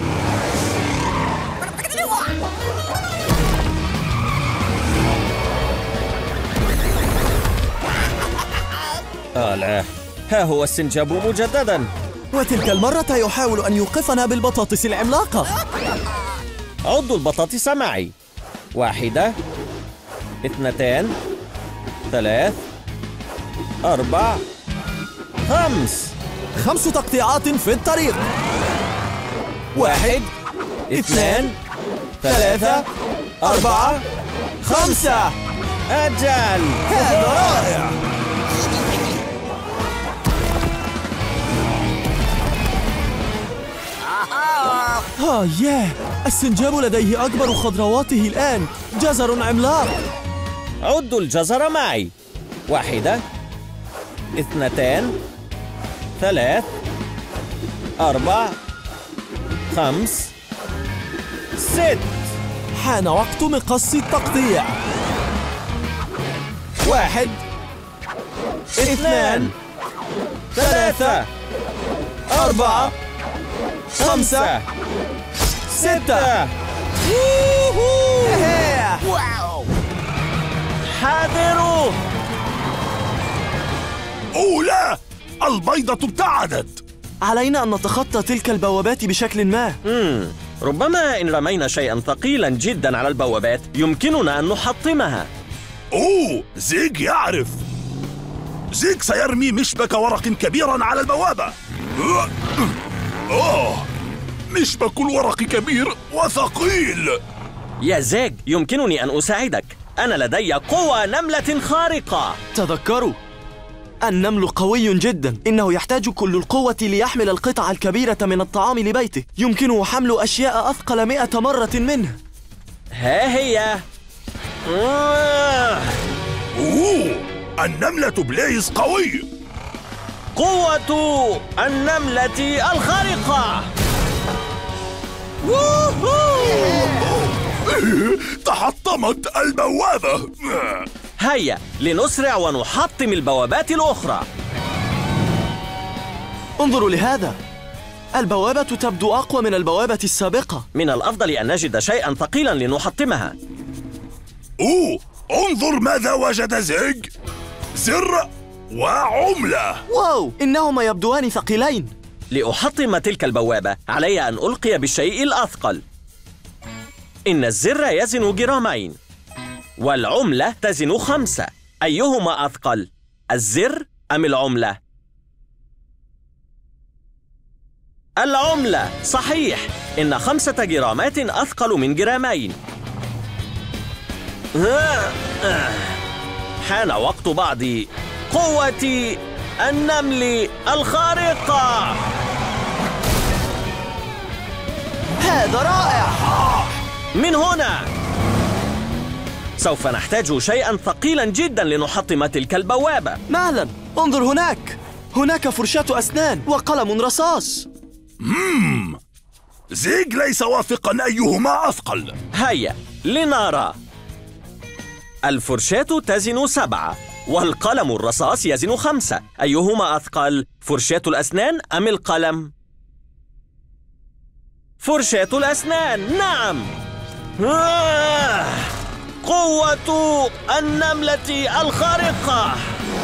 لا، ها هو السنجاب مجددا. وتلك المرة يحاول أن يوقفنا بالبطاطس العملاقة. عدوا البطاطس معي. 1 2 3 4 5 تقطيعات في الطريق. 1 2 3 4 5. أجل. هذا رائع. ياه، السنجاب لديه أكبر خضرواته الآن. جزر عملاق. عدوا الجزر معي. 1 2 3 4 5 6. حان وقت مقص التقطيع. 1 2 3 4 5 6. واو. حاذروا. لا، البيضة ابتعدت. علينا أن نتخطى تلك البوابات بشكل ما. ربما إن رمينا شيئا ثقيلا جدا على البوابات يمكننا أن نحطمها. زيغ يعرف. زيغ سيرمي مشبك ورق كبيرا على البوابة. مشبك الورق كبير وثقيل. يا زيغ، يمكنني أن أساعدك. أنا لدي قوة نملة خارقة. تذكروا، النمل قوي جدا. إنه يحتاج كل القوة ليحمل القطع الكبيرة من الطعام لبيته. يمكنه حمل أشياء أثقل 100 مرة منه. ها هي. النملة بليز قوي. قوة النملة الخارقة. تحطمت البوابة. هيا لنسرع ونحطم البوابات الأخرى. انظروا لهذا. البوابة تبدو أقوى من البوابة السابقة. من الأفضل أن نجد شيئا ثقيلا لنحطمها. انظر ماذا وجد زيغ. زر وعملة. واو، إنهما يبدوان ثقيلين. لأحطم تلك البوابة علي أن ألقي بالشيء الأثقل. إن الزر يزن جرامين والعملة تزن 5. أيهما أثقل، الزر أم العملة؟ العملة. صحيح، إن 5 جرامات أثقل من جرامين. حان وقت بعض قوة النمل الخارقة. هذا رائع. من هنا سوف نحتاج شيئا ثقيلا جدا لنحطم تلك البوابة. مهلا، انظر هناك. هناك فرشاة أسنان وقلم رصاص. زيغ ليس واثقا أيهما أثقل. هيا لنرى. الفرشاة تزن 7 والقلم الرصاص يزن 5. أيهما أثقل، فرشاة الأسنان أم القلم؟ فرشاة الأسنان، نعم. قوة النملة الخارقة.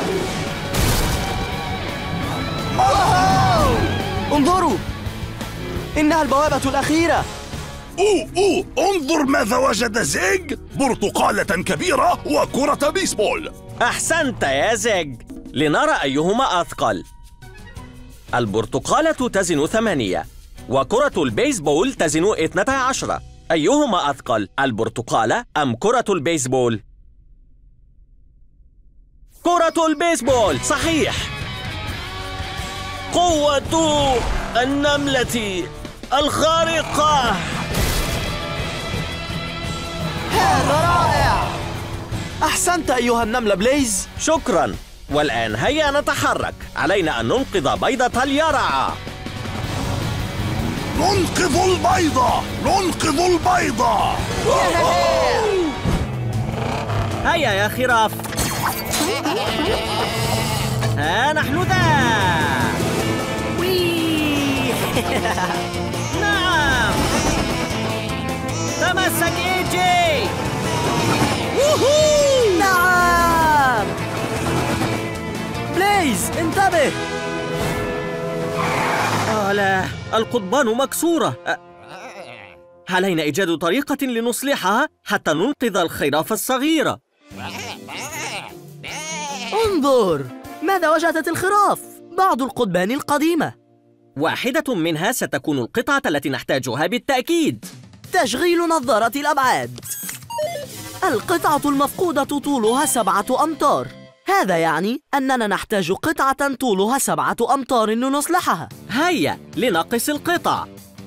انظروا، إنها البوابة الأخيرة. انظر ماذا وجد زيغ. برتقالة كبيرة وكرة بيسبول. أحسنت يا زيغ. لنرى أيهما أثقل. البرتقالة تزن 8 وكرة البيسبول تزن 12. أيهما أثقل، البرتقالة أم كرة البيسبول؟ كرة البيسبول، صحيح. قوة النملة الخارقة. هذا رائع. أحسنت أيها النملة بليز. شكرا. والآن هيا نتحرك. علينا أن ننقذ بيضة اليرعة. ننقذ البيضة، ننقذ البيضة. هيا يا خراف. ها نحن ذا. نعم، تمسك إيجي. نعم. بليز انتبه. لا، القضبان مكسورة. علينا إيجاد طريقة لنصلحها حتى ننقذ الخراف الصغيرة. انظر ماذا وجدت الخراف. بعض القضبان القديمة. واحدة منها ستكون القطعة التي نحتاجها بالتأكيد. تشغيل نظارة الأبعاد. القطعة المفقودة طولها 7 أمتار. هذا يعني أننا نحتاج قطعة طولها 7 أمتار لنصلحها. هيا لنقس القطع.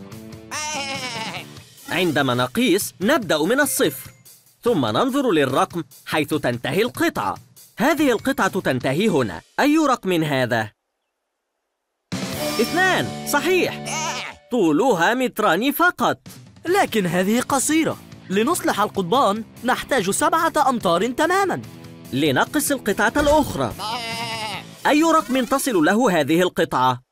عندما نقيس نبدأ من الصفر، ثم ننظر للرقم حيث تنتهي القطعة. هذه القطعة تنتهي هنا. أي رقم هذا؟ 2، صحيح. طولها 2 متر فقط. لكن هذه قصيرة. لنصلح القضبان نحتاج 7 أمتار تماماً. لنقص القطعة الأخرى. أي رقم تصل له هذه القطعة؟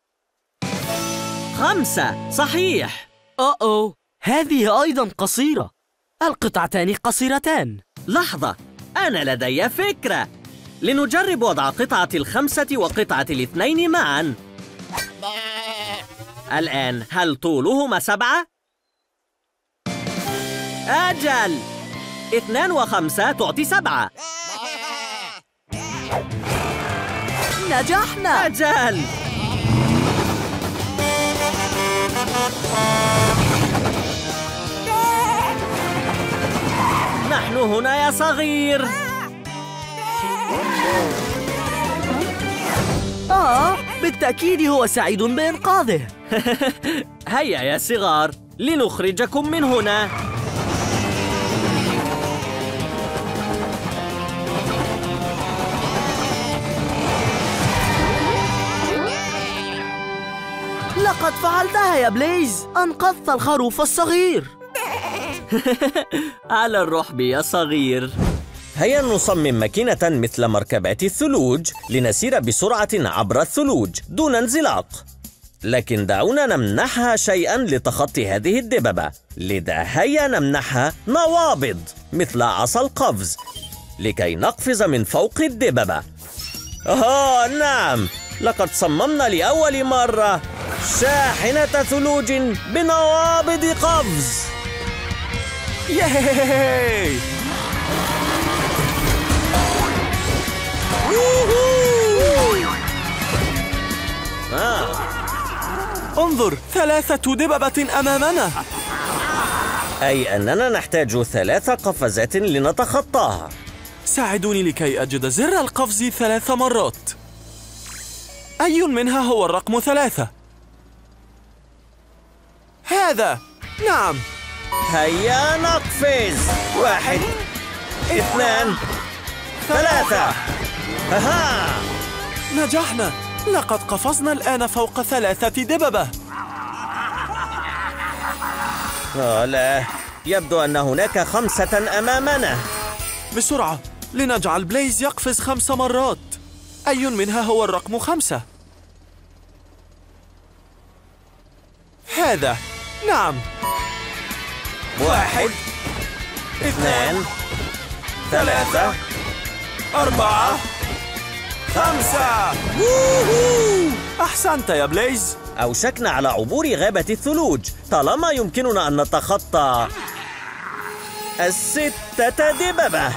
5، صحيح. هذه أيضاً قصيرة. القطعتان قصيرتان. لحظة، أنا لدي فكرة. لنجرب وضع قطعة 5 وقطعة 2 معاً. الآن هل طولهما 7؟ أجل، 2 و5 تعطي 7. نجحنا. أجل. نحن هنا يا صغير. بالتأكيد هو سعيد بإنقاذه. هيا يا صغار لنخرجكم من هنا. لقد فعلتها يا بليز. أنقذت الخروف الصغير. على الرحب يا صغير. هيا نصمم ماكينة مثل مركبات الثلوج لنسير بسرعة عبر الثلوج دون انزلاق. لكن دعونا نمنحها شيئا لتخطي هذه الدببة. لذا هيا نمنحها نوابض مثل عصا القفز لكي نقفز من فوق الدببة. نعم، لقد صممنا لأول مرة شاحنة ثلوج بنوابض قفز. ياي! انظر، 3 دببة أمامنا. أي أننا نحتاج 3 قفزات لنتخطاها. ساعدوني لكي أجد زر القفز 3 مرات. أي منها هو الرقم 3؟ هذا. نعم. هيا نقفز. 1 2 3. ها. نجحنا. لقد قفزنا الآن فوق 3 دببة. لا، يبدو أن هناك 5 أمامنا. بسرعة لنجعل بليز يقفز 5 مرات. أي منها هو الرقم 5؟ هذا. نعم. 1 2 3 4 5. أحسنت يا بليز. أوشكنا على عبور غابة الثلوج، طالما يمكننا أن نتخطى 6 دببة.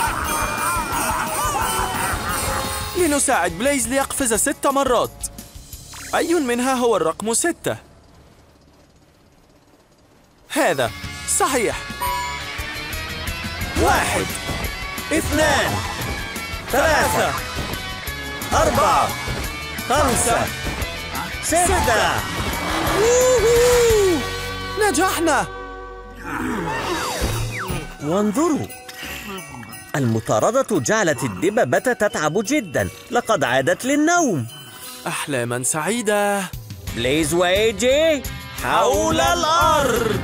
لنساعد بليز ليقفز 6 مرات. أي منها هو الرقم 6؟ هذا. صحيح. 1 2 3 4 5 6. نجحنا. وانظروا، المطاردة جعلت الدببة تتعب جدا. لقد عادت للنوم. أحلاما سعيدة. بليز وإيجي حول الأرض.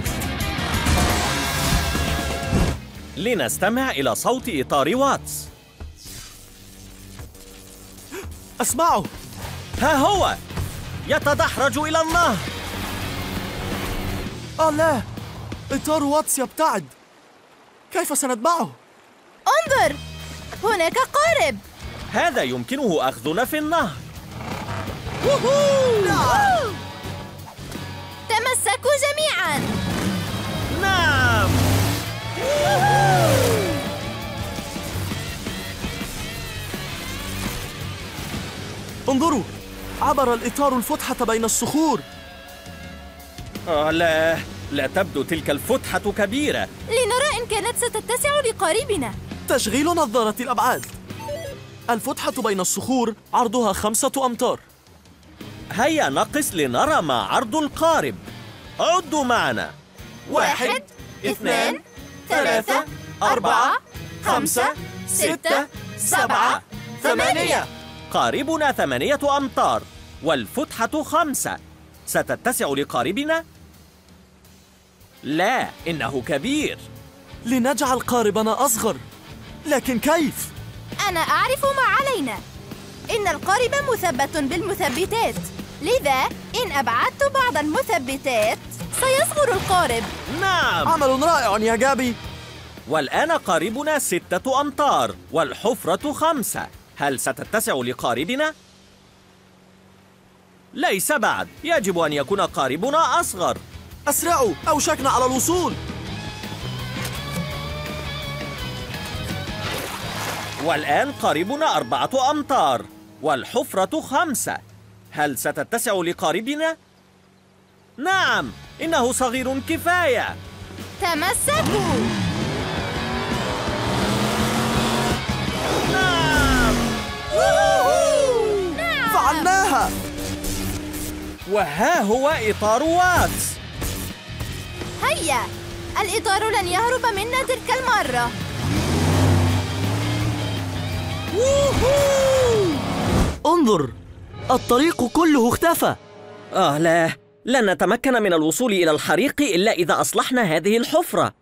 لنستمع إلى صوت إطار واتس. أسمعه. ها هو يتدحرج إلى النهر. لا، إطار واتس يبتعد. كيف سنتبعه؟ انظر، هناك قارب. هذا يمكنه أخذنا في النهر. تمسكوا جميعا. نعم. انظروا، عبر الإطار الفتحة بين الصخور. لا تبدو تلك الفتحة كبيرة. لنرى إن كانت ستتسع لقاربنا. تشغيل نظارة الأبعاد. الفتحة بين الصخور عرضها 5 أمتار. هيا نقس لنرى ما عرض القارب. عدوا معنا. 1 2 3 4 5 6 7 8. قاربنا 8 أمتار والفتحة 5. ستتسع لقاربنا؟ لا، إنه كبير. لنجعل قاربنا أصغر. لكن كيف؟ أنا أعرف ما علينا. إن القارب مثبت بالمثبتات، لذا إن أبعدت بعض المثبتات سيصغر القارب. نعم. عمل رائع يا جابي. والآن قاربنا 6 أمتار والحفرة 5. هل ستتسع لقاربنا؟ ليس بعد. يجب أن يكون قاربنا أصغر. أسرعوا، أوشكنا على الوصول. والآن قاربنا 4 أمتار والحفرة 5. هل ستتسع لقاربنا؟ نعم، إنه صغير كفاية. تمسكوا. نعم. فعلناها. وها هو إطار واتس. هيا، الإطار لن يهرب منا تلك المرة. انظر، الطريق كله اختفى. لا، لن نتمكن من الوصول إلى الحريق إلا إذا أصلحنا هذه الحفرة.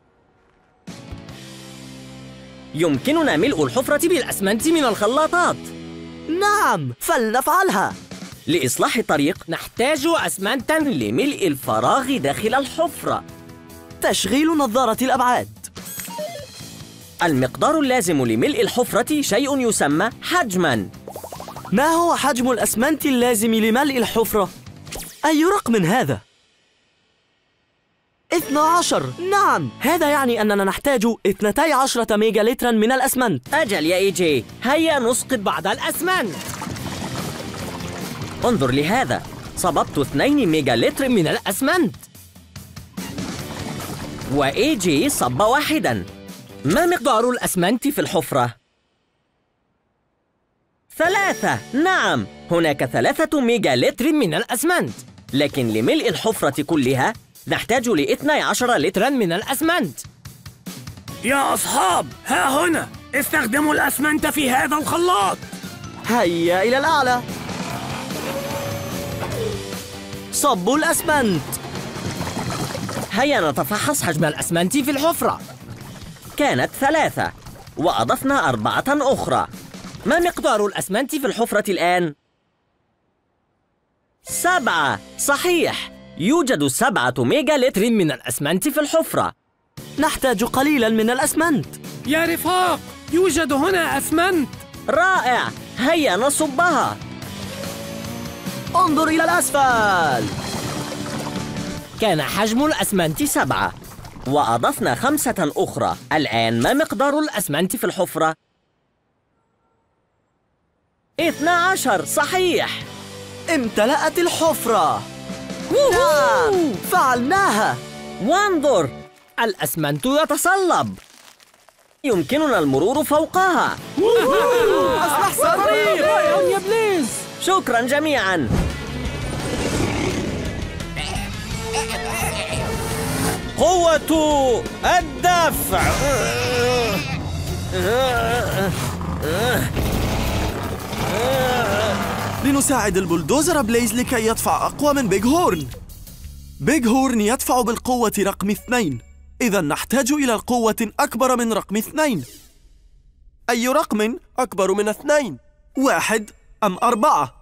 يمكننا ملء الحفرة بالأسمنت من الخلاطات. نعم، فلنفعلها. لإصلاح الطريق نحتاج أسمنتاً لملء الفراغ داخل الحفرة. تشغيل نظارة الأبعاد. المقدار اللازم لملء الحفرة شيء يسمى حجماً. ما هو حجم الأسمنت اللازم لملء الحفرة؟ أي رقم هذا؟ 12. نعم، هذا يعني أننا نحتاج 12 ميجا لتراً من الأسمنت. أجل يا إيجي، هيا نسقط بعض الأسمنت. انظر لهذا، صببت 2 ميجا لتر من الأسمنت. وإيجي صب 1. ما مقدار الأسمنت في الحفرة؟ 3. نعم، هناك 3 ميجا لتر من الأسمنت، لكن لملء الحفرة كلها نحتاج ل12 لترا من الأسمنت. يا أصحاب، ها هنا، استخدموا الأسمنت في هذا الخلاط. هيا إلى الأعلى. صبوا الأسمنت. هيا نتفحص حجم الأسمنت في الحفرة. كانت 3 وأضفنا 4 أخرى. ما مقدار الأسمنت في الحفرة الآن؟ 7. صحيح، يوجد 7 ميجا لتر من الأسمنت في الحفرة. نحتاج قليلا من الأسمنت. يا رفاق، يوجد هنا أسمنت. رائع، هيا نصبها. انظر إلى الأسفل. كان حجم الأسمنت 7 وأضفنا 5 أخرى. الآن ما مقدار الأسمنت في الحفرة؟ 12. صحيح، امتلأت الحفرة. نعم، فعلناها. وانظر، الأسمنت يتصلب، يمكننا المرور فوقها. أصبح صغير يا بليز. شكرا جميعا. قوة الدفع. لنساعد البلدوزر بليز لكي يدفع أقوى من بيج هورن. بيج هورن يدفع بالقوة رقم 2، إذا نحتاج إلى قوة أكبر من رقم 2. أي رقم أكبر من 2؟ 1 أم 4؟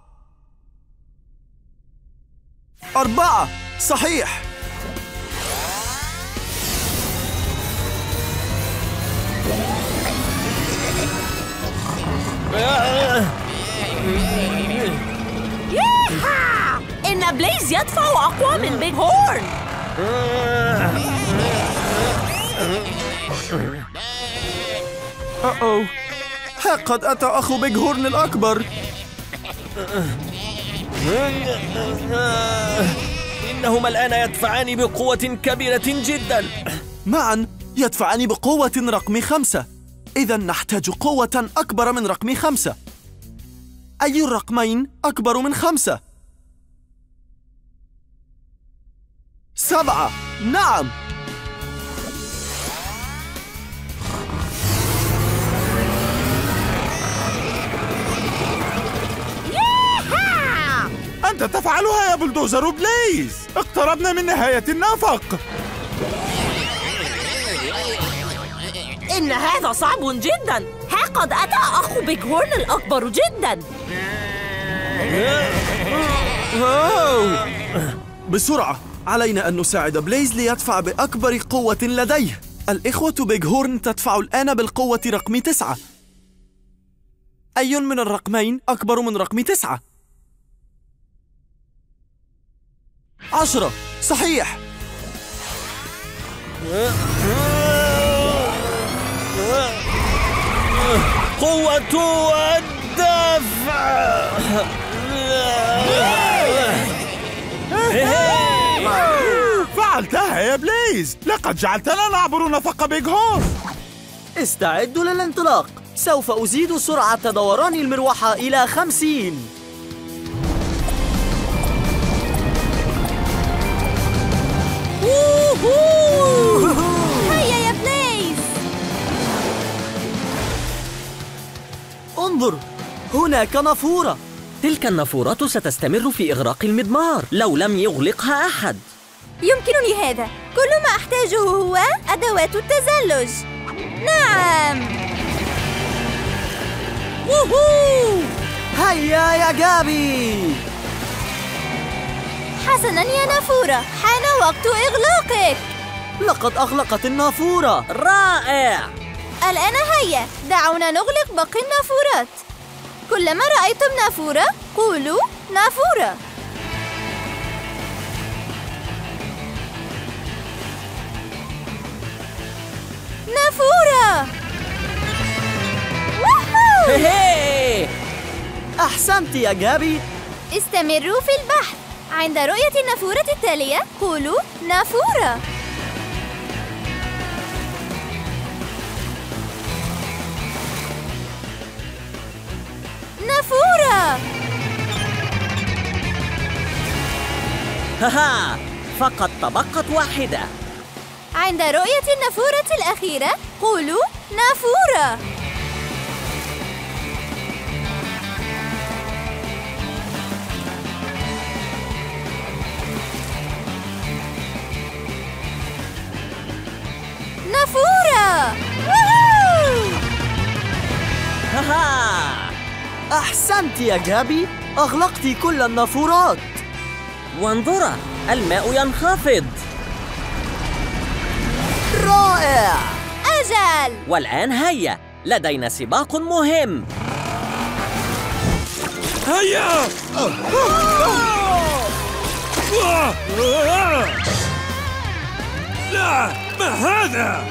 4. صحيح. إن بليز يدفع أقوى من بيج هورن. أوه، ها قد أتى أخو بيج هورن الأكبر. إنهما الآن يدفعان بقوة كبيرة جدا. معا يدفعان بقوة رقم 5، إذا نحتاج قوة أكبر من رقم 5. أي الرقمين أكبر من 5؟ 7. نعم. أنت تفعلها يا بلدوزر بليز. اقتربنا من نهاية النفق. إن هذا صعب جدا. ها قد أتى أخو بيج هورن الأكبر جدا. بسرعة، علينا أن نساعد بليز ليدفع بأكبر قوة لديه. الإخوة بيج هورن تدفع الآن بالقوة رقم 9. أي من الرقمين أكبر من رقم 9؟ 10. صحيح. قوة الدفع. فعلتها يا بليز. لقد جعلتنا نعبر نفق بيج هورن. استعدوا للانطلاق. سوف أزيد سرعة دوران المروحة إلى 50. هيا يا بليز. انظر، هناك نافورة. تلك النافورة ستستمر في إغراق المضمار لو لم يغلقها أحد. يمكنني هذا. كل ما أحتاجه هو أدوات التزلج. نعم. ووهو! هيا يا جابي. حسناً يا نافورة، حان وقت إغلاقك. لقد أغلقت النافورة. رائع. الآن هيا، دعونا نغلق باقي النافورات. كلما رأيتم نافورة قولوا نافورة. نافورة. هي. أحسنت يا جابي. استمروا في البحث. عند رؤية النافورة التالية قولوا نافورة. هاها، فقط تبقت واحدة. عند رؤية النافورة الأخيرة قولوا نافورة. نافورة! هاها! أحسنت يا جابي، أغلقت كل النافورات. وانظرا، الماء ينخفض. رائع! أجل! والآن هيا، لدينا سباق مهم. هيا! لا، ما هذا؟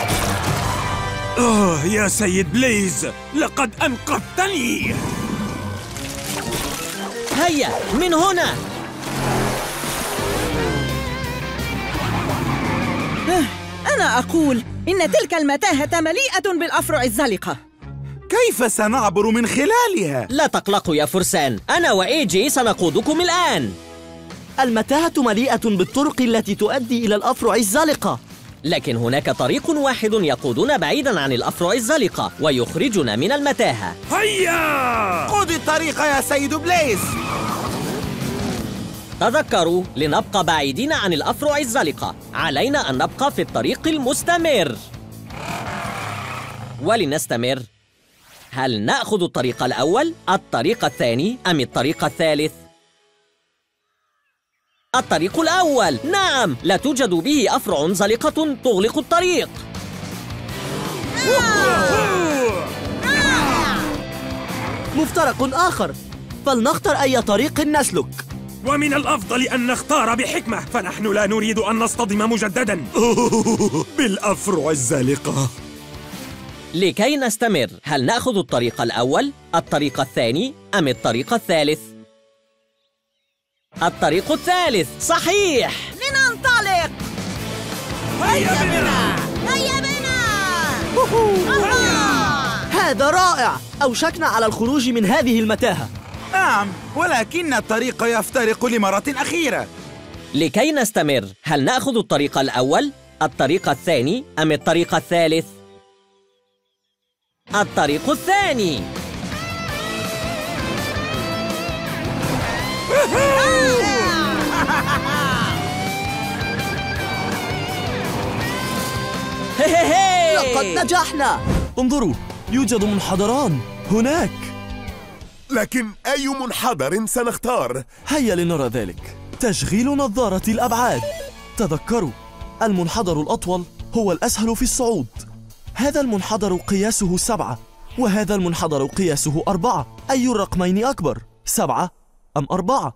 يا سيد بليز، لقد أنقذتني. هيا من هنا. أنا أقول إن تلك المتاهة مليئة بالأفرع الزلقة. كيف سنعبر من خلالها؟ لا تقلقوا يا فرسان، أنا وإيجي سنقودكم الآن. المتاهة مليئة بالطرق التي تؤدي إلى الأفرع الزلقة، لكن هناك طريق واحد يقودنا بعيداً عن الأفرع الزلقة ويخرجنا من المتاهة. هيا! قود الطريق يا سيد بليز. تذكروا، لنبقى بعيدين عن الأفرع الزلقة علينا أن نبقى في الطريق المستمر. ولنستمر، هل نأخذ الطريق الأول، الطريق الثاني، أم الطريق الثالث؟ الطريق الأول، نعم، لا توجد به أفرع زلقة تغلق الطريق. مفترق آخر، فلنختر أي طريق نسلك. ومن الأفضل أن نختار بحكمة، فنحن لا نريد أن نصطدم مجدداً بالأفرع الزالقة. لكي نستمر، هل نأخذ الطريق الأول، الطريق الثاني، أم الطريق الثالث؟ الطريق الثالث، صحيح! لننطلق! هيا بنا! هيا بنا! هذا رائع! أوشكنا على الخروج من هذه المتاهة. نعم، ولكن الطريق يفترق لمرة أخيرة. لكي نستمر، هل نأخذ الطريق الأول، الطريق الثاني، أم الطريق الثالث؟ الطريق الثاني! لقد نجحنا! انظروا، يوجد منحدران هناك. لكن أي منحدر سنختار؟ هيا لنرى ذلك. تشغيل نظارة الأبعاد. تذكروا، المنحدر الأطول هو الأسهل في الصعود. هذا المنحدر قياسه 7، وهذا المنحدر قياسه 4. أي الرقمين أكبر، 7 أم 4؟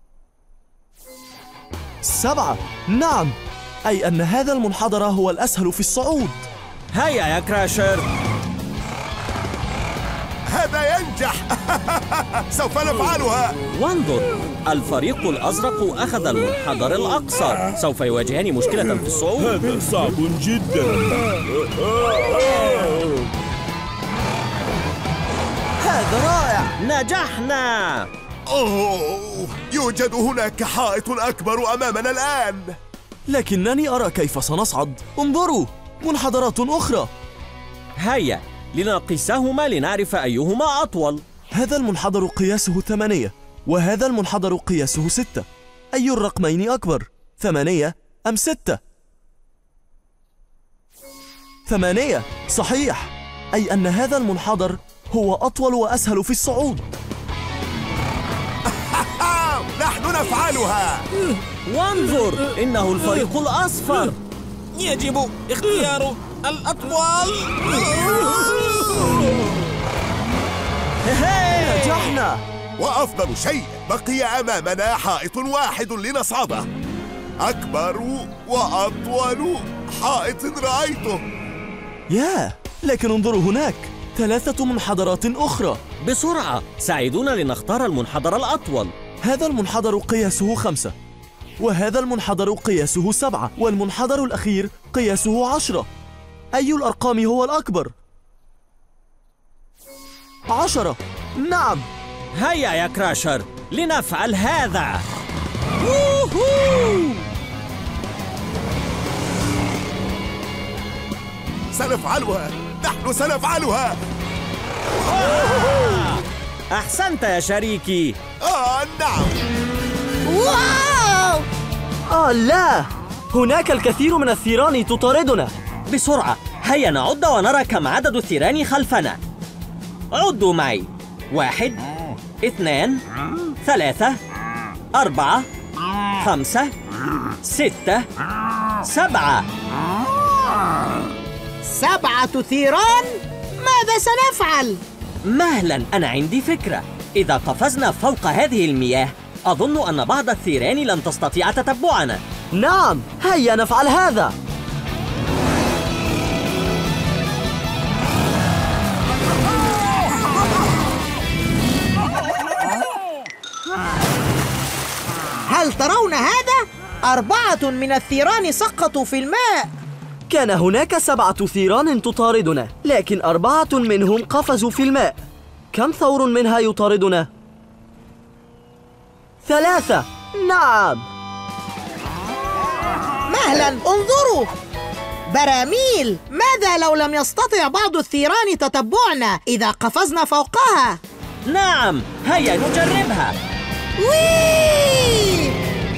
7، نعم، أي أن هذا المنحدر هو الأسهل في الصعود. هيا يا كراشر. هذا ينجح. سوف نفعلها. وانظر، الفريق الأزرق أخذ المنحدر الأقصر. سوف يواجهان مشكلة في الصعود. هذا صعب جدا. هذا رائع! نجحنا! أوه، يوجد هناك حائط أكبر أمامنا الآن. لكنني أرى كيف سنصعد. انظروا، منحدرات أخرى. هيا لنقيسهما لنعرف أيهما أطول. هذا المنحدر قياسه 8، وهذا المنحدر قياسه 6. أي الرقمين أكبر، 8 أم 6؟ 8، صحيح، أي أن هذا المنحدر هو أطول وأسهل في الصعود. نحن نفعلها. وانظر، إنه الفريق الأصفر. يجب اختيار الأطول. نجحنا! وأفضل شيء، بقي أمامنا حائط واحد لنصعده. أكبر وأطول حائط رأيته. ياه، لكن انظروا هناك 3 منحدرات أخرى. بسرعة، ساعدونا لنختار المنحدر الأطول. هذا المنحدر قياسه 5، وهذا المنحدر قياسه 7، والمنحدر الأخير قياسه 10. أي الأرقام هو الأكبر؟ 10، نعم. هيا يا كراشر، لنفعل هذا. سنفعلها! نحن سنفعلها! أحسنت يا شريكي. نعم. واو! لا! هناك الكثير من الثيران تطاردنا. بسرعة، هيا نعد ونرى كم عدد الثيران خلفنا. عدوا معي. 1 2 3 4 5 6 7. 7 ثيران؟ ماذا سنفعل؟ مهلا، أنا عندي فكرة. إذا قفزنا فوق هذه المياه أظن أن بعض الثيران لن تستطيع تتبعنا. نعم، هيا نفعل هذا. هل ترون هذا؟ 4 من الثيران سقطوا في الماء. كان هناك 7 ثيران تطاردنا، لكن 4 منهم قفزوا في الماء. كم ثور منها يطاردنا؟ 3. نعم. مهلا، انظروا. براميل. ماذا لو لم يستطع بعض الثيران تتبعنا إذا قفزنا فوقها؟ نعم، هيا نجربها. وي!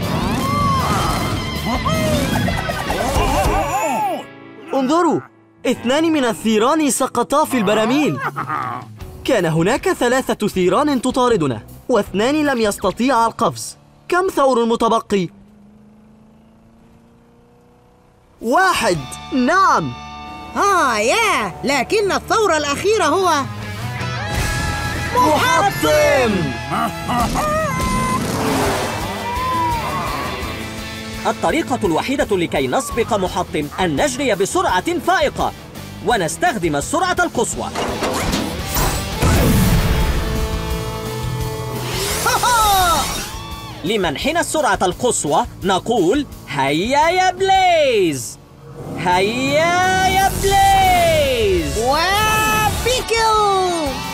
انظروا، 2 من الثيران سقطا في البراميل. كان هناك 3 ثيران تطاردنا، و2 لم يستطيعا القفز. كم ثور متبقي؟ 1. نعم. ياه، لكن الثور الأخير هو محطم. الطريقة الوحيدة لكي نسبق محطم أن نجري بسرعة فائقة ونستخدم السرعة القصوى. لمنحنا السرعة القصوى نقول هيا يا بليز، هيا يا بليز. وبيكو.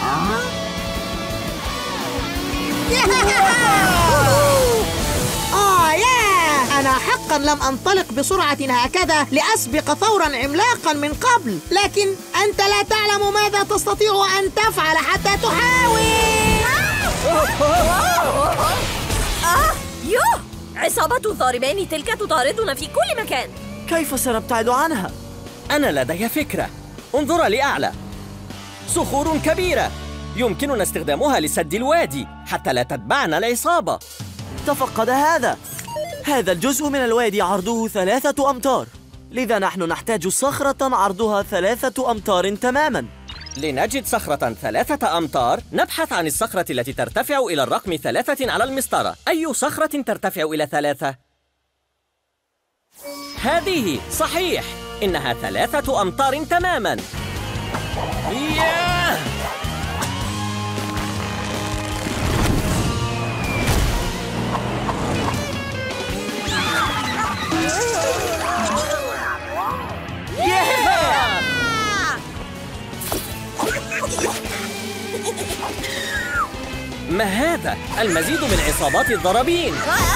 أنا حقا لم أنطلق بسرعة هكذا لأسبق ثورا عملاقا من قبل، لكن أنت لا تعلم ماذا تستطيع أن تفعل حتى تحاول. يوه! عصابة الضاربين تلك تطاردنا في كل مكان. كيف سنبتعد عنها؟ أنا لدي فكرة. انظر لأعلى، صخور كبيرة يمكننا استخدامها لسد الوادي حتى لا تتبعنا العصابة. تفقد هذا. هذا الجزء من الوادي عرضه 3 أمتار، لذا نحن نحتاج صخرة عرضها 3 أمتار تماماً. لنجد صخرة 3 أمتار نبحث عن الصخرة التي ترتفع إلى الرقم 3 على المسطرة. أي صخرة ترتفع إلى 3؟ هذه صحيح، إنها 3 أمتار تماماً. ما هذا؟ المزيد من عصابات الضربين.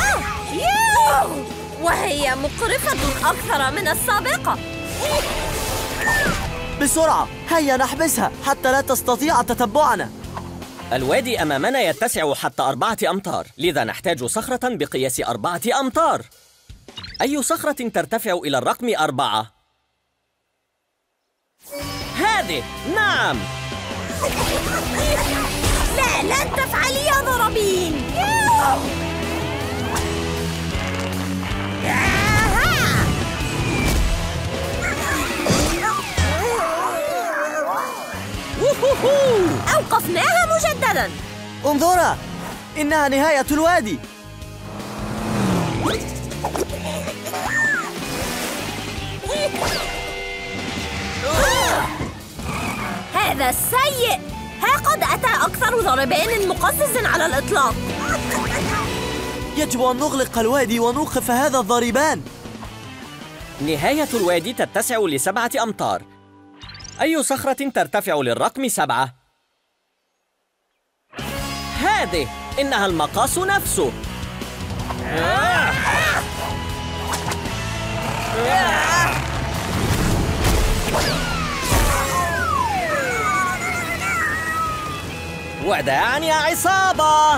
وهي مقرفة أكثر من السابقة. بسرعة، هيا نحبسها حتى لا تستطيع تتبعنا. الوادي أمامنا يتسع حتى 4 أمتار، لذا نحتاج صخرة بقياس 4 أمتار. أي صخرة ترتفع إلى الرقم 4؟ هذه. نعم. لا، لن تفعلي يا ضربين. أوقفناها مجددا. انظرا، إنها نهاية الوادي. هذا سيء. ها قد أتى أكثر ضربان مقزز على الإطلاق. يجب أن نغلق الوادي ونوقف هذا الضربان. نهاية الوادي تتسع ل7 أمتار. أي صخرة ترتفع للرقم 7؟ هذه. إنها المقاس نفسه. وداعا يا عصابة.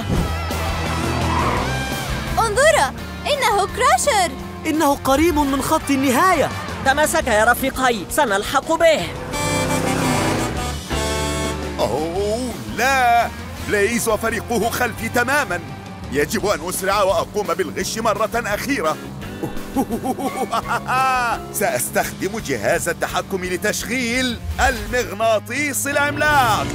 انظرا، إنه كراشر. إنه قريب من خط النهاية. تماسك يا رفيقي، سنلحق به. أوه لا، بليز وفريقه خلفي تماما. يجب أن أسرع وأقوم بالغش مرة أخيرة. سأستخدم جهاز التحكم لتشغيل المغناطيس العملاق.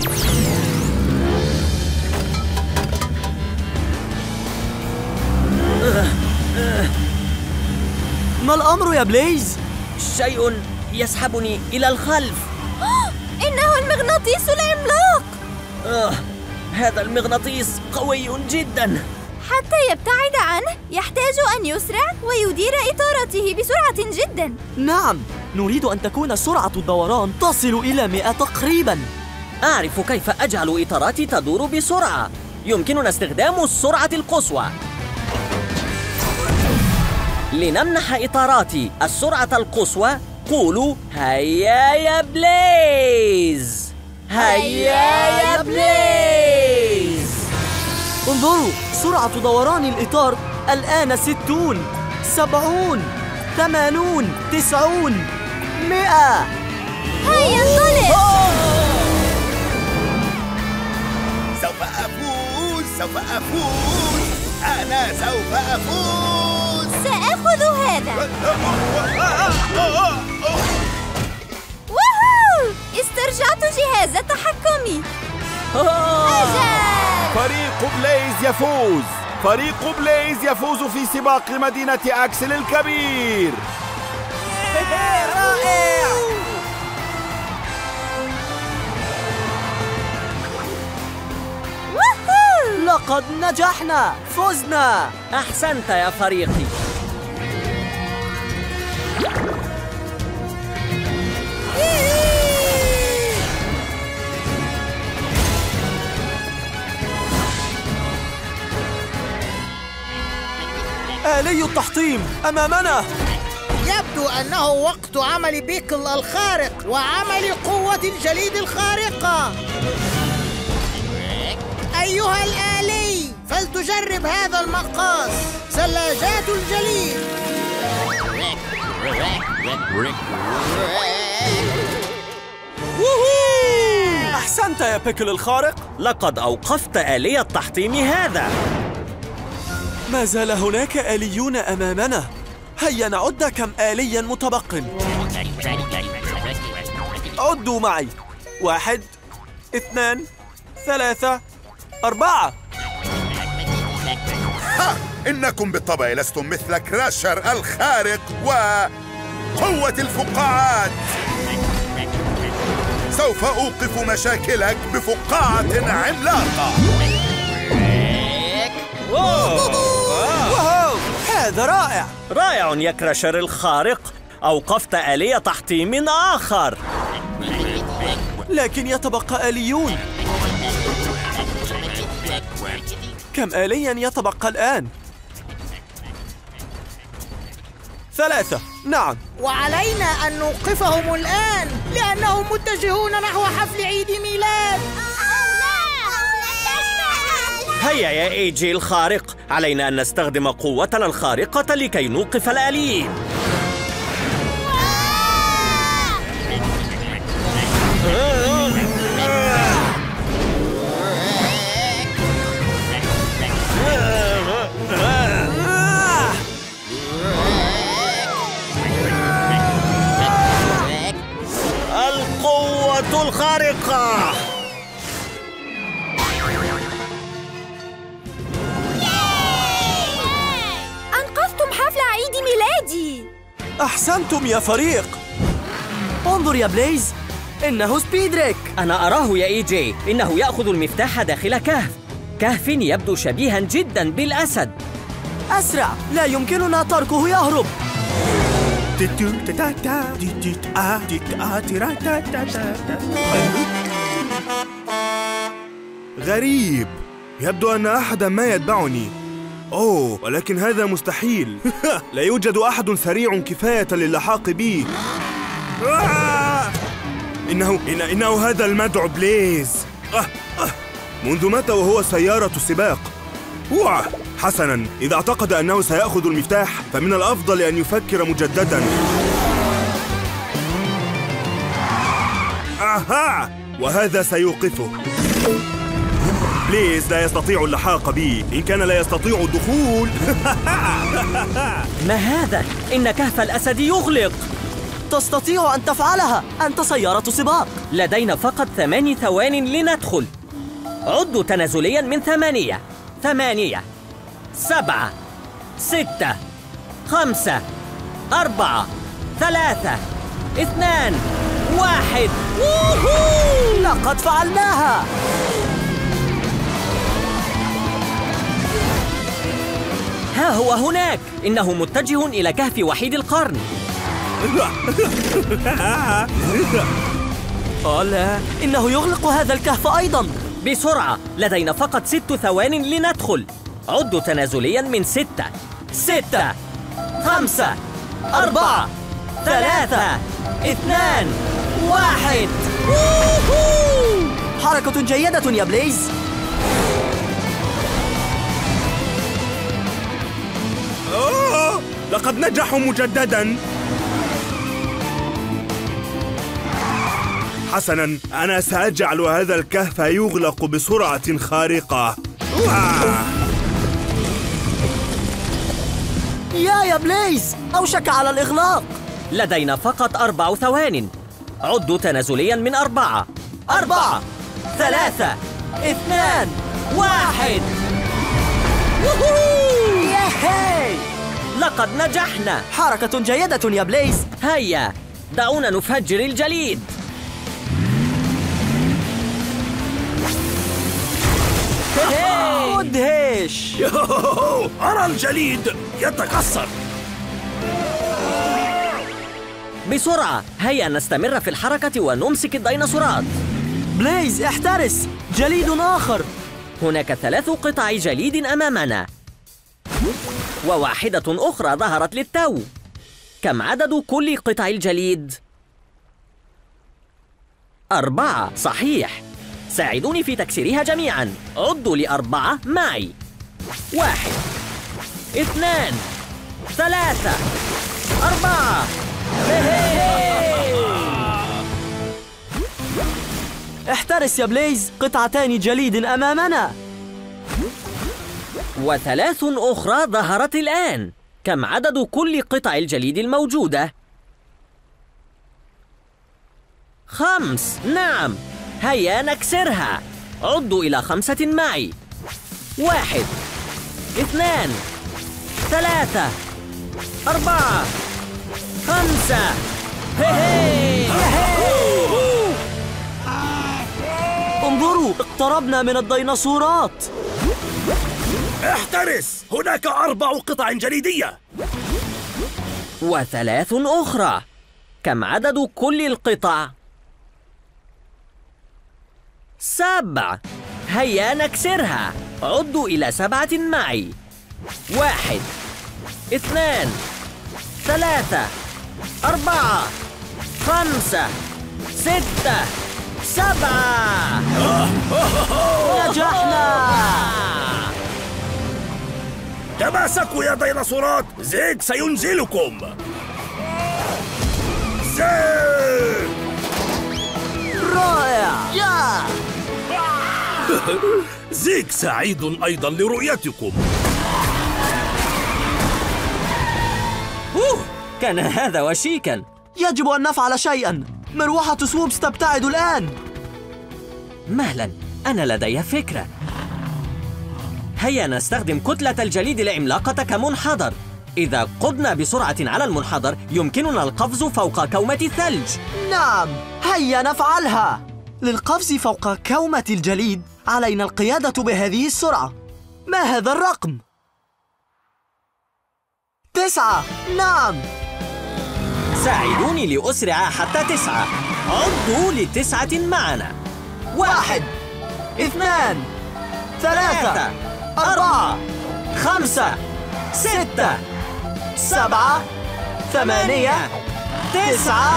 ما الأمر يا بليز؟ شيء يسحبني إلى الخلف. إنه المغناطيس العملاق. هذا المغناطيس قوي جدا. حتى يبتعد عنه يحتاج أن يسرع ويدير إطاراته بسرعة جدا. نعم، نريد أن تكون سرعة الدوران تصل إلى 100 تقريبا. أعرف كيف أجعل إطاراتي تدور بسرعة. يمكننا استخدام السرعة القصوى لنمنح إطاراتي السرعة القصوى. قولوا هيا يا بليز، هيا يا بليز. انظروا، سرعة دوران الإطار الآن 60 70 80 90 100. هيا انطلق. سوف أفوز، سوف أفوز، أنا سوف أفوز. سأخذ هذا. ووهو! استرجعت جهاز تحكمي. أجل! فريق بليز يفوز. فريق بليز يفوز في سباق مدينة أكسل الكبير. رائع! لقد نجحنا، فزنا. أحسنت يا فريقي. آلي التحطيم أمامنا. يبدو أنه وقت عمل بيكل الخارق وعمل قوة الجليد الخارقة. أيها الآلي، فلتجرب هذا المقاس، ثلاجات الجليد. أحسنت يا بيكل الخارق. لقد أوقفت آلية تحطيم هذا. ما زال هناك آليون أمامنا. هيا نعد كم آليا متبق. عدوا معي. 1 2 3 4. ها، إنكم بالطبع لستم مثل كراشر الخارق وقوة الفقاعات. سوف أوقف مشاكلك بفقاعة عملاقة. هذا رائع. رائع يا كراشر الخارق، أوقفت آلية تحطيم آخر. لكن يتبقى آليون. كم آليا يتبقى الآن؟ 3. نعم. وعلينا أن نوقفهم الآن لأنهم متجهون نحو حفل عيد ميلاد. هيا يا اي جي الخارق، علينا أن نستخدم قوتنا الخارقة لكي نوقف الآليين. القوة الخارقة. أنقذتم حفل عيد ميلادي. أحسنتم يا فريق. انظر يا بليز، إنه سبيدريك. أنا أراه يا اي جي، إنه يأخذ المفتاح داخل كهف يبدو شبيها جدا بالأسد. أسرع، لا يمكننا تركه يهرب. غريب، يبدو أن أحدا ما يتبعني. أوه، ولكن هذا مستحيل. لا يوجد أحد سريع كفاية للحاق بي. إنه هذا المدعو بليز. منذ متى وهو سيارة سباق؟ حسناً، إذا اعتقد أنه سيأخذ المفتاح فمن الأفضل أن يفكر مجدداً. وهذا سيوقفه. بليز لا يستطيع اللحاق بي، إن كان لا يستطيع الدخول. ما هذا؟ إن كهف الأسد يغلق. تستطيع أن تفعلها، أنت سيارة سباق. لدينا فقط 8 ثوان لندخل. عدوا تنازليا من 8 8 7 6 5 4 3 2 1. لقد فعلناها. ها هو هناك، إنه متجه إلى كهف وحيد القرن. لا، إنه يغلق هذا الكهف أيضاً. بسرعة، لدينا فقط 6 ثوان لندخل. عدوا تنازليا من 6 6 5 4 3 2 1. حركة جيدة يا بليز. لقد نجحوا مجدداً. حسناً، أنا سأجعل هذا الكهف يغلق بسرعة خارقة. يا بليز، أوشك على الإغلاق. لدينا فقط 4 ثوان. عدوا تنازليا من 4 4 3 2 1. ياهي! لقد نجحنا. حركة جيدة يا بليز. هيا دعونا نفجر الجليد. مدهش. أرى الجليد يتكسر. بسرعة، هيا نستمر في الحركة ونمسك الديناصورات. بليز احترس، جليد آخر. هناك 3 قطع جليد أمامنا، وواحدة أخرى ظهرت للتو. كم عدد كل قطع الجليد؟ 4. صحيح. ساعدوني في تكسيرها جميعاً. عدوا ل4 معي. 1 2 3 4. احترس يا بليز، قطعتان جليد أمامنا. و3 أخرى ظهرت الآن. كم عدد كل قطع الجليد الموجودة؟ 5. نعم، هيا نكسرها. عدوا إلى 5 معي. 1 2 3 4 5. انظروا، اقتربنا من الديناصورات. احترس، هناك 4 قطع جليدية. و3 أخرى. كم عدد كل القطع؟ 7. هيا نكسرها. عدوا إلى 7 معي. 1 2 3 4 5 6 7. نجحنا. تماسكوا يا ديناصورات، زيك سينزلكم. زيك رائع. زيك سعيد أيضا لرؤيتكم. كان هذا وشيكا. يجب أن نفعل شيئا. مروحة سوبس تبتعد الآن. مهلا، أنا لدي فكرة. هيا نستخدم كتلة الجليد العملاقة كمنحدر. إذا قضنا بسرعة على المنحدر يمكننا القفز فوق كومة الثلج. نعم، هيا نفعلها. للقفز فوق كومة الجليد علينا القيادة بهذه السرعة. ما هذا الرقم؟ 9. نعم. ساعدوني لأسرع حتى 9. عدوا ل9 معنا. 1 2 3 4 5 6 7 8 9.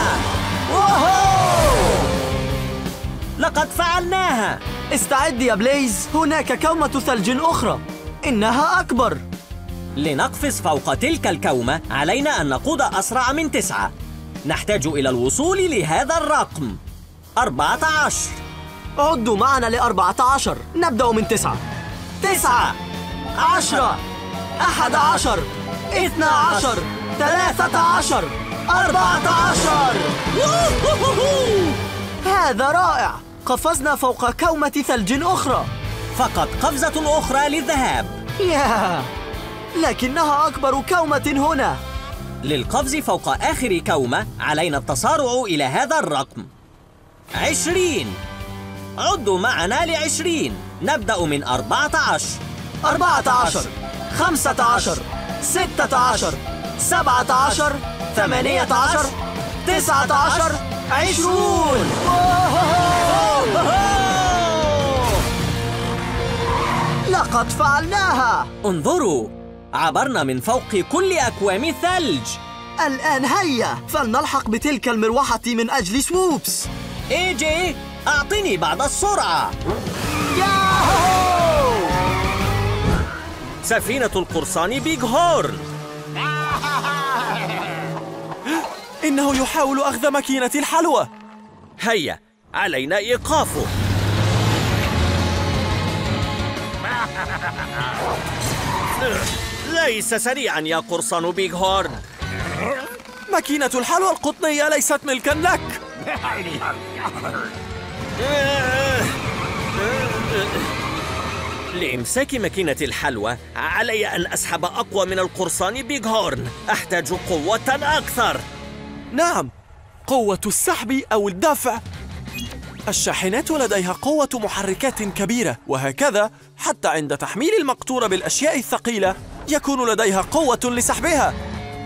ووهو! لقد فعلناها. استعد يا بليز، هناك كومة ثلج أخرى، إنها أكبر. لنقفز فوق تلك الكومة علينا أن نقود أسرع من 9. نحتاج إلى الوصول لهذا الرقم 14. عدوا معنا ل14. نبدأ من 9 9 10 11 12 13 14. هذا رائع! قفزنا فوق كومة ثلج أخرى. فقط قفزة أخرى للذهاب. ياه! لكنها أكبر كومة هنا. للقفز فوق آخر كومة علينا التسارع إلى هذا الرقم 20. عدوا معنا ل20. نبدأ من 14 14 15 16 17 18 19 20. لقد فعلناها. انظروا، عبرنا من فوق كل أكوام الثلج. الآن هيا فلنلحق بتلك المروحة من أجل سووبس. إيجي، أعطني بعض السرعة. ياهو! سفينة القرصان بيغ هورن. إنه يحاول أخذ ماكينة الحلوى. هيا، علينا إيقافه. ليس سريعا يا قرصان بيغ هورن. ماكينة الحلوى القطنية ليست ملكا لك. لإمساك ماكينة الحلوى علي أن أسحب أقوى من القرصان بيغ هورن. أحتاج قوة أكثر. نعم، قوة السحب أو الدفع. الشاحنات لديها قوة محركات كبيرة، وهكذا حتى عند تحميل المقطورة بالأشياء الثقيلة يكون لديها قوة لسحبها.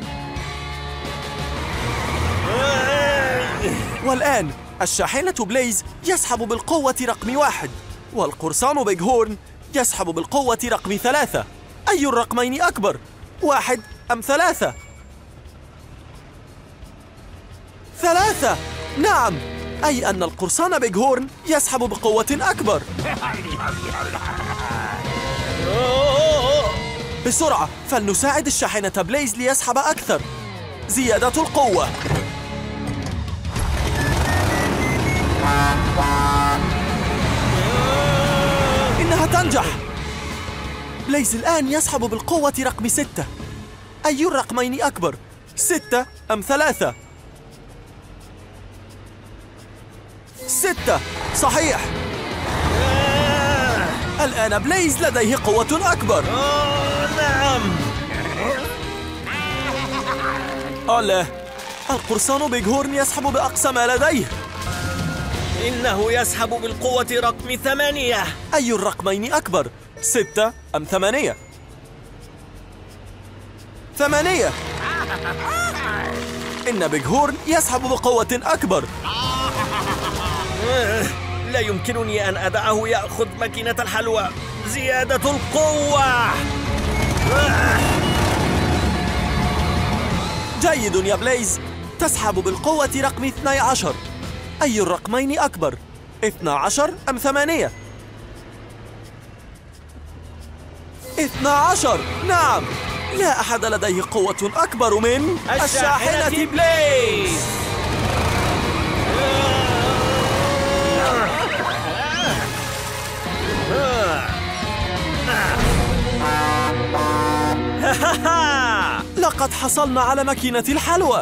والآن الشاحنة بليز يسحب بالقوة رقم 1، والقرصان بيغ هورن يسحب بالقوة رقم 3. أي الرقمين أكبر، 1 أم 3؟ 3. نعم، أي أن القرصان بيغ هورن يسحب بقوة أكبر. بسرعة فلنساعد الشاحنة بليز ليسحب أكثر. زيادة القوة. إنها تنجح. بليز الآن يسحب بالقوة رقم 6. أي الرقمين أكبر، 6 أم 3؟ 6 صحيح. الآن بليز لديه قوة أكبر. نعم. أولا، القرصان بيغ هورن يسحب بأقصى ما لديه. إنه يسحب بالقوة رقم 8. أي الرقمين أكبر، 6 أم 8؟ 8. إن بيغ هورن يسحب بقوة أكبر. لا يمكنني أن أدعه يأخذ ماكينة الحلوى. زيادة القوة. جيد يا بليز، تسحب بالقوة رقم 12. أي الرقمين أكبر، 12 أم 8؟ 12. نعم، لا أحد لديه قوة أكبر من الشاحنة بليز. لقد حصلنا على ماكينة الحلوى.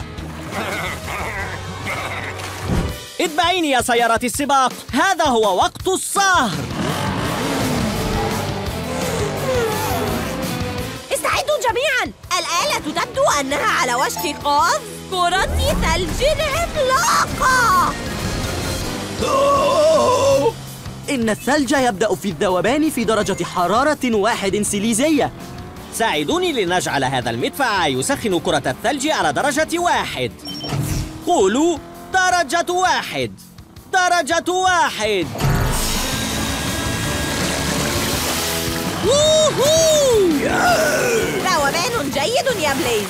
اتبعيني يا سيارة السباق، هذا هو وقت السهر. استعدوا جميعا، الآلة تبدو أنها على وشك قذف كرة ثلج عملاقة. إن الثلج يبدأ في الذوبان في درجة حرارة 1 سيليزية. ساعدوني لنجعل هذا المدفع يسخن كرة الثلج على درجة 1. قولوا درجة 1. درجة 1. ووهو! جيد يا بليز.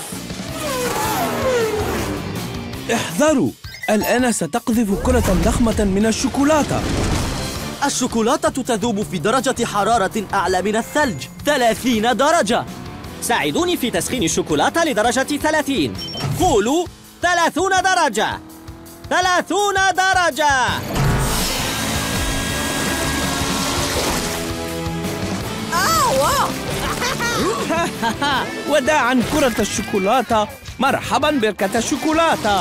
احذروا، الآن ستقذف كرة ضخمة من الشوكولاتة. الشوكولاتة تذوب في درجة حرارة أعلى من الثلج 30 درجة. ساعدوني في تسخين الشوكولاتة لدرجة 30. قولوا 30 درجة. 30 درجة. وداعا كرة الشوكولاتة، مرحبا بركة الشوكولاتة.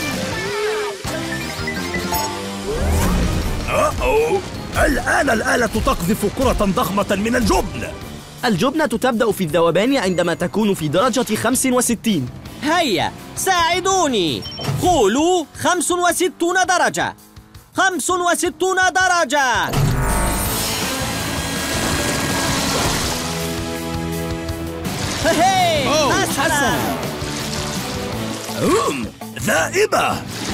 الآن الآلة تقذف كرة ضخمة من الجبن. الجبنة تبدأ في الذوبان عندما تكون في درجة 65. هيا ساعدوني. قولوا 65 درجة. 65 درجة. حسنا. ذائبة.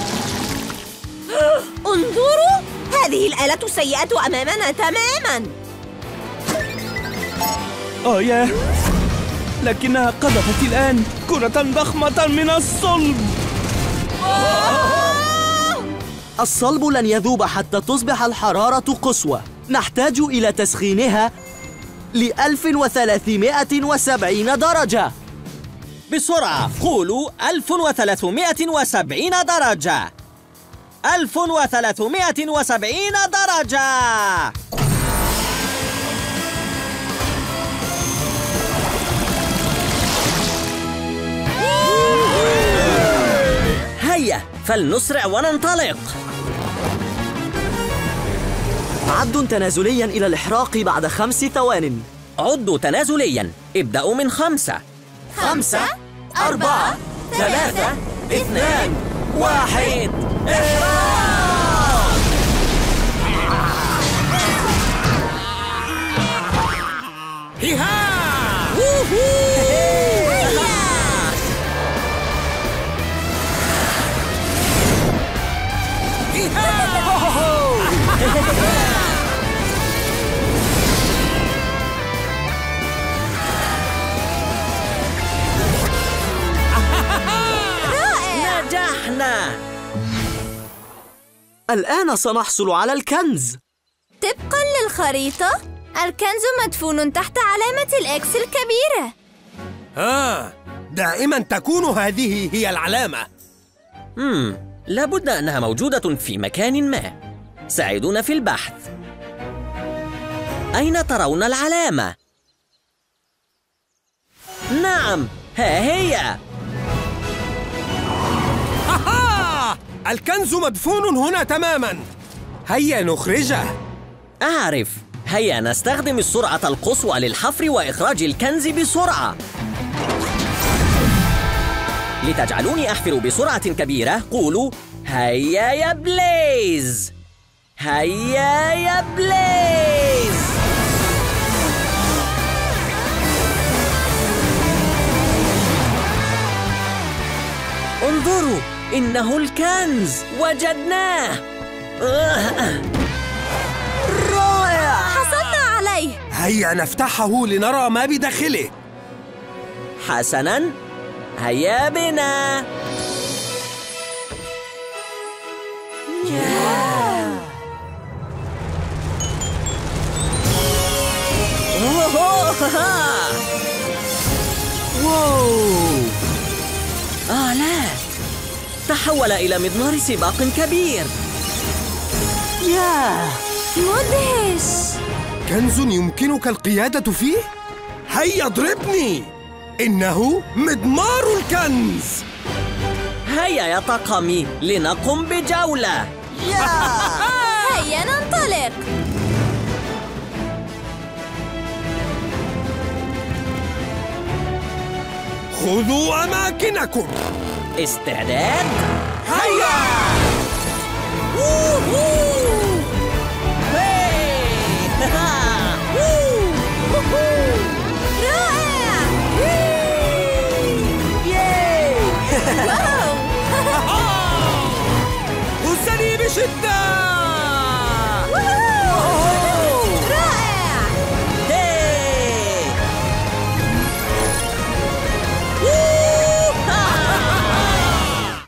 انظروا، هذه الآلة السيئة أمامنا تماماً. ياه، لكنها قذفت الآن كرة ضخمة من الصلب. الصلب لن يذوب حتى تصبح الحرارة قصوى. نحتاج إلى تسخينها ل 1370 درجة. بسرعة قولوا 1370 درجة. 1370 درجة. هيا فلنسرع وننطلق. عد تنازليا إلى الإحراق بعد 5 ثوان. عدوا تنازليا. ابدأوا من 5. 5 4 3 2 1 إحراق. هيها. نجحنا. الآن سنحصل على الكنز. طبقاً للخريطة، الكنز مدفون تحت علامة الإكس الكبيرة. دائما تكون هذه هي العلامة. لابد أنها موجودة في مكان ما. ساعدونا في البحث. أين ترون العلامة؟ نعم، ها هي. الكنز مدفون هنا تماما. هيا نخرجه. أعرف. هيا نستخدم السرعة القصوى للحفر وإخراج الكنز بسرعة. لتجعلوني أحفر بسرعة كبيرة قولوا هيا يا بليز. هيا يا بليز. انظروا، إنه الكنز. وجدناه. رائع. حصلنا عليه. هيا نفتحه لنرى ما بداخله. حسناً، هيا بنا. لا، تحول إلى مضمار سباق كبير. مدهش. كنز يمكنك القيادة فيه؟ هيا اضربني. إنه مضمار الكنز. هيا يا طاقمي لنقم بجولة. هيا ننطلق. خذوا أماكنكم. استعداد. هيا.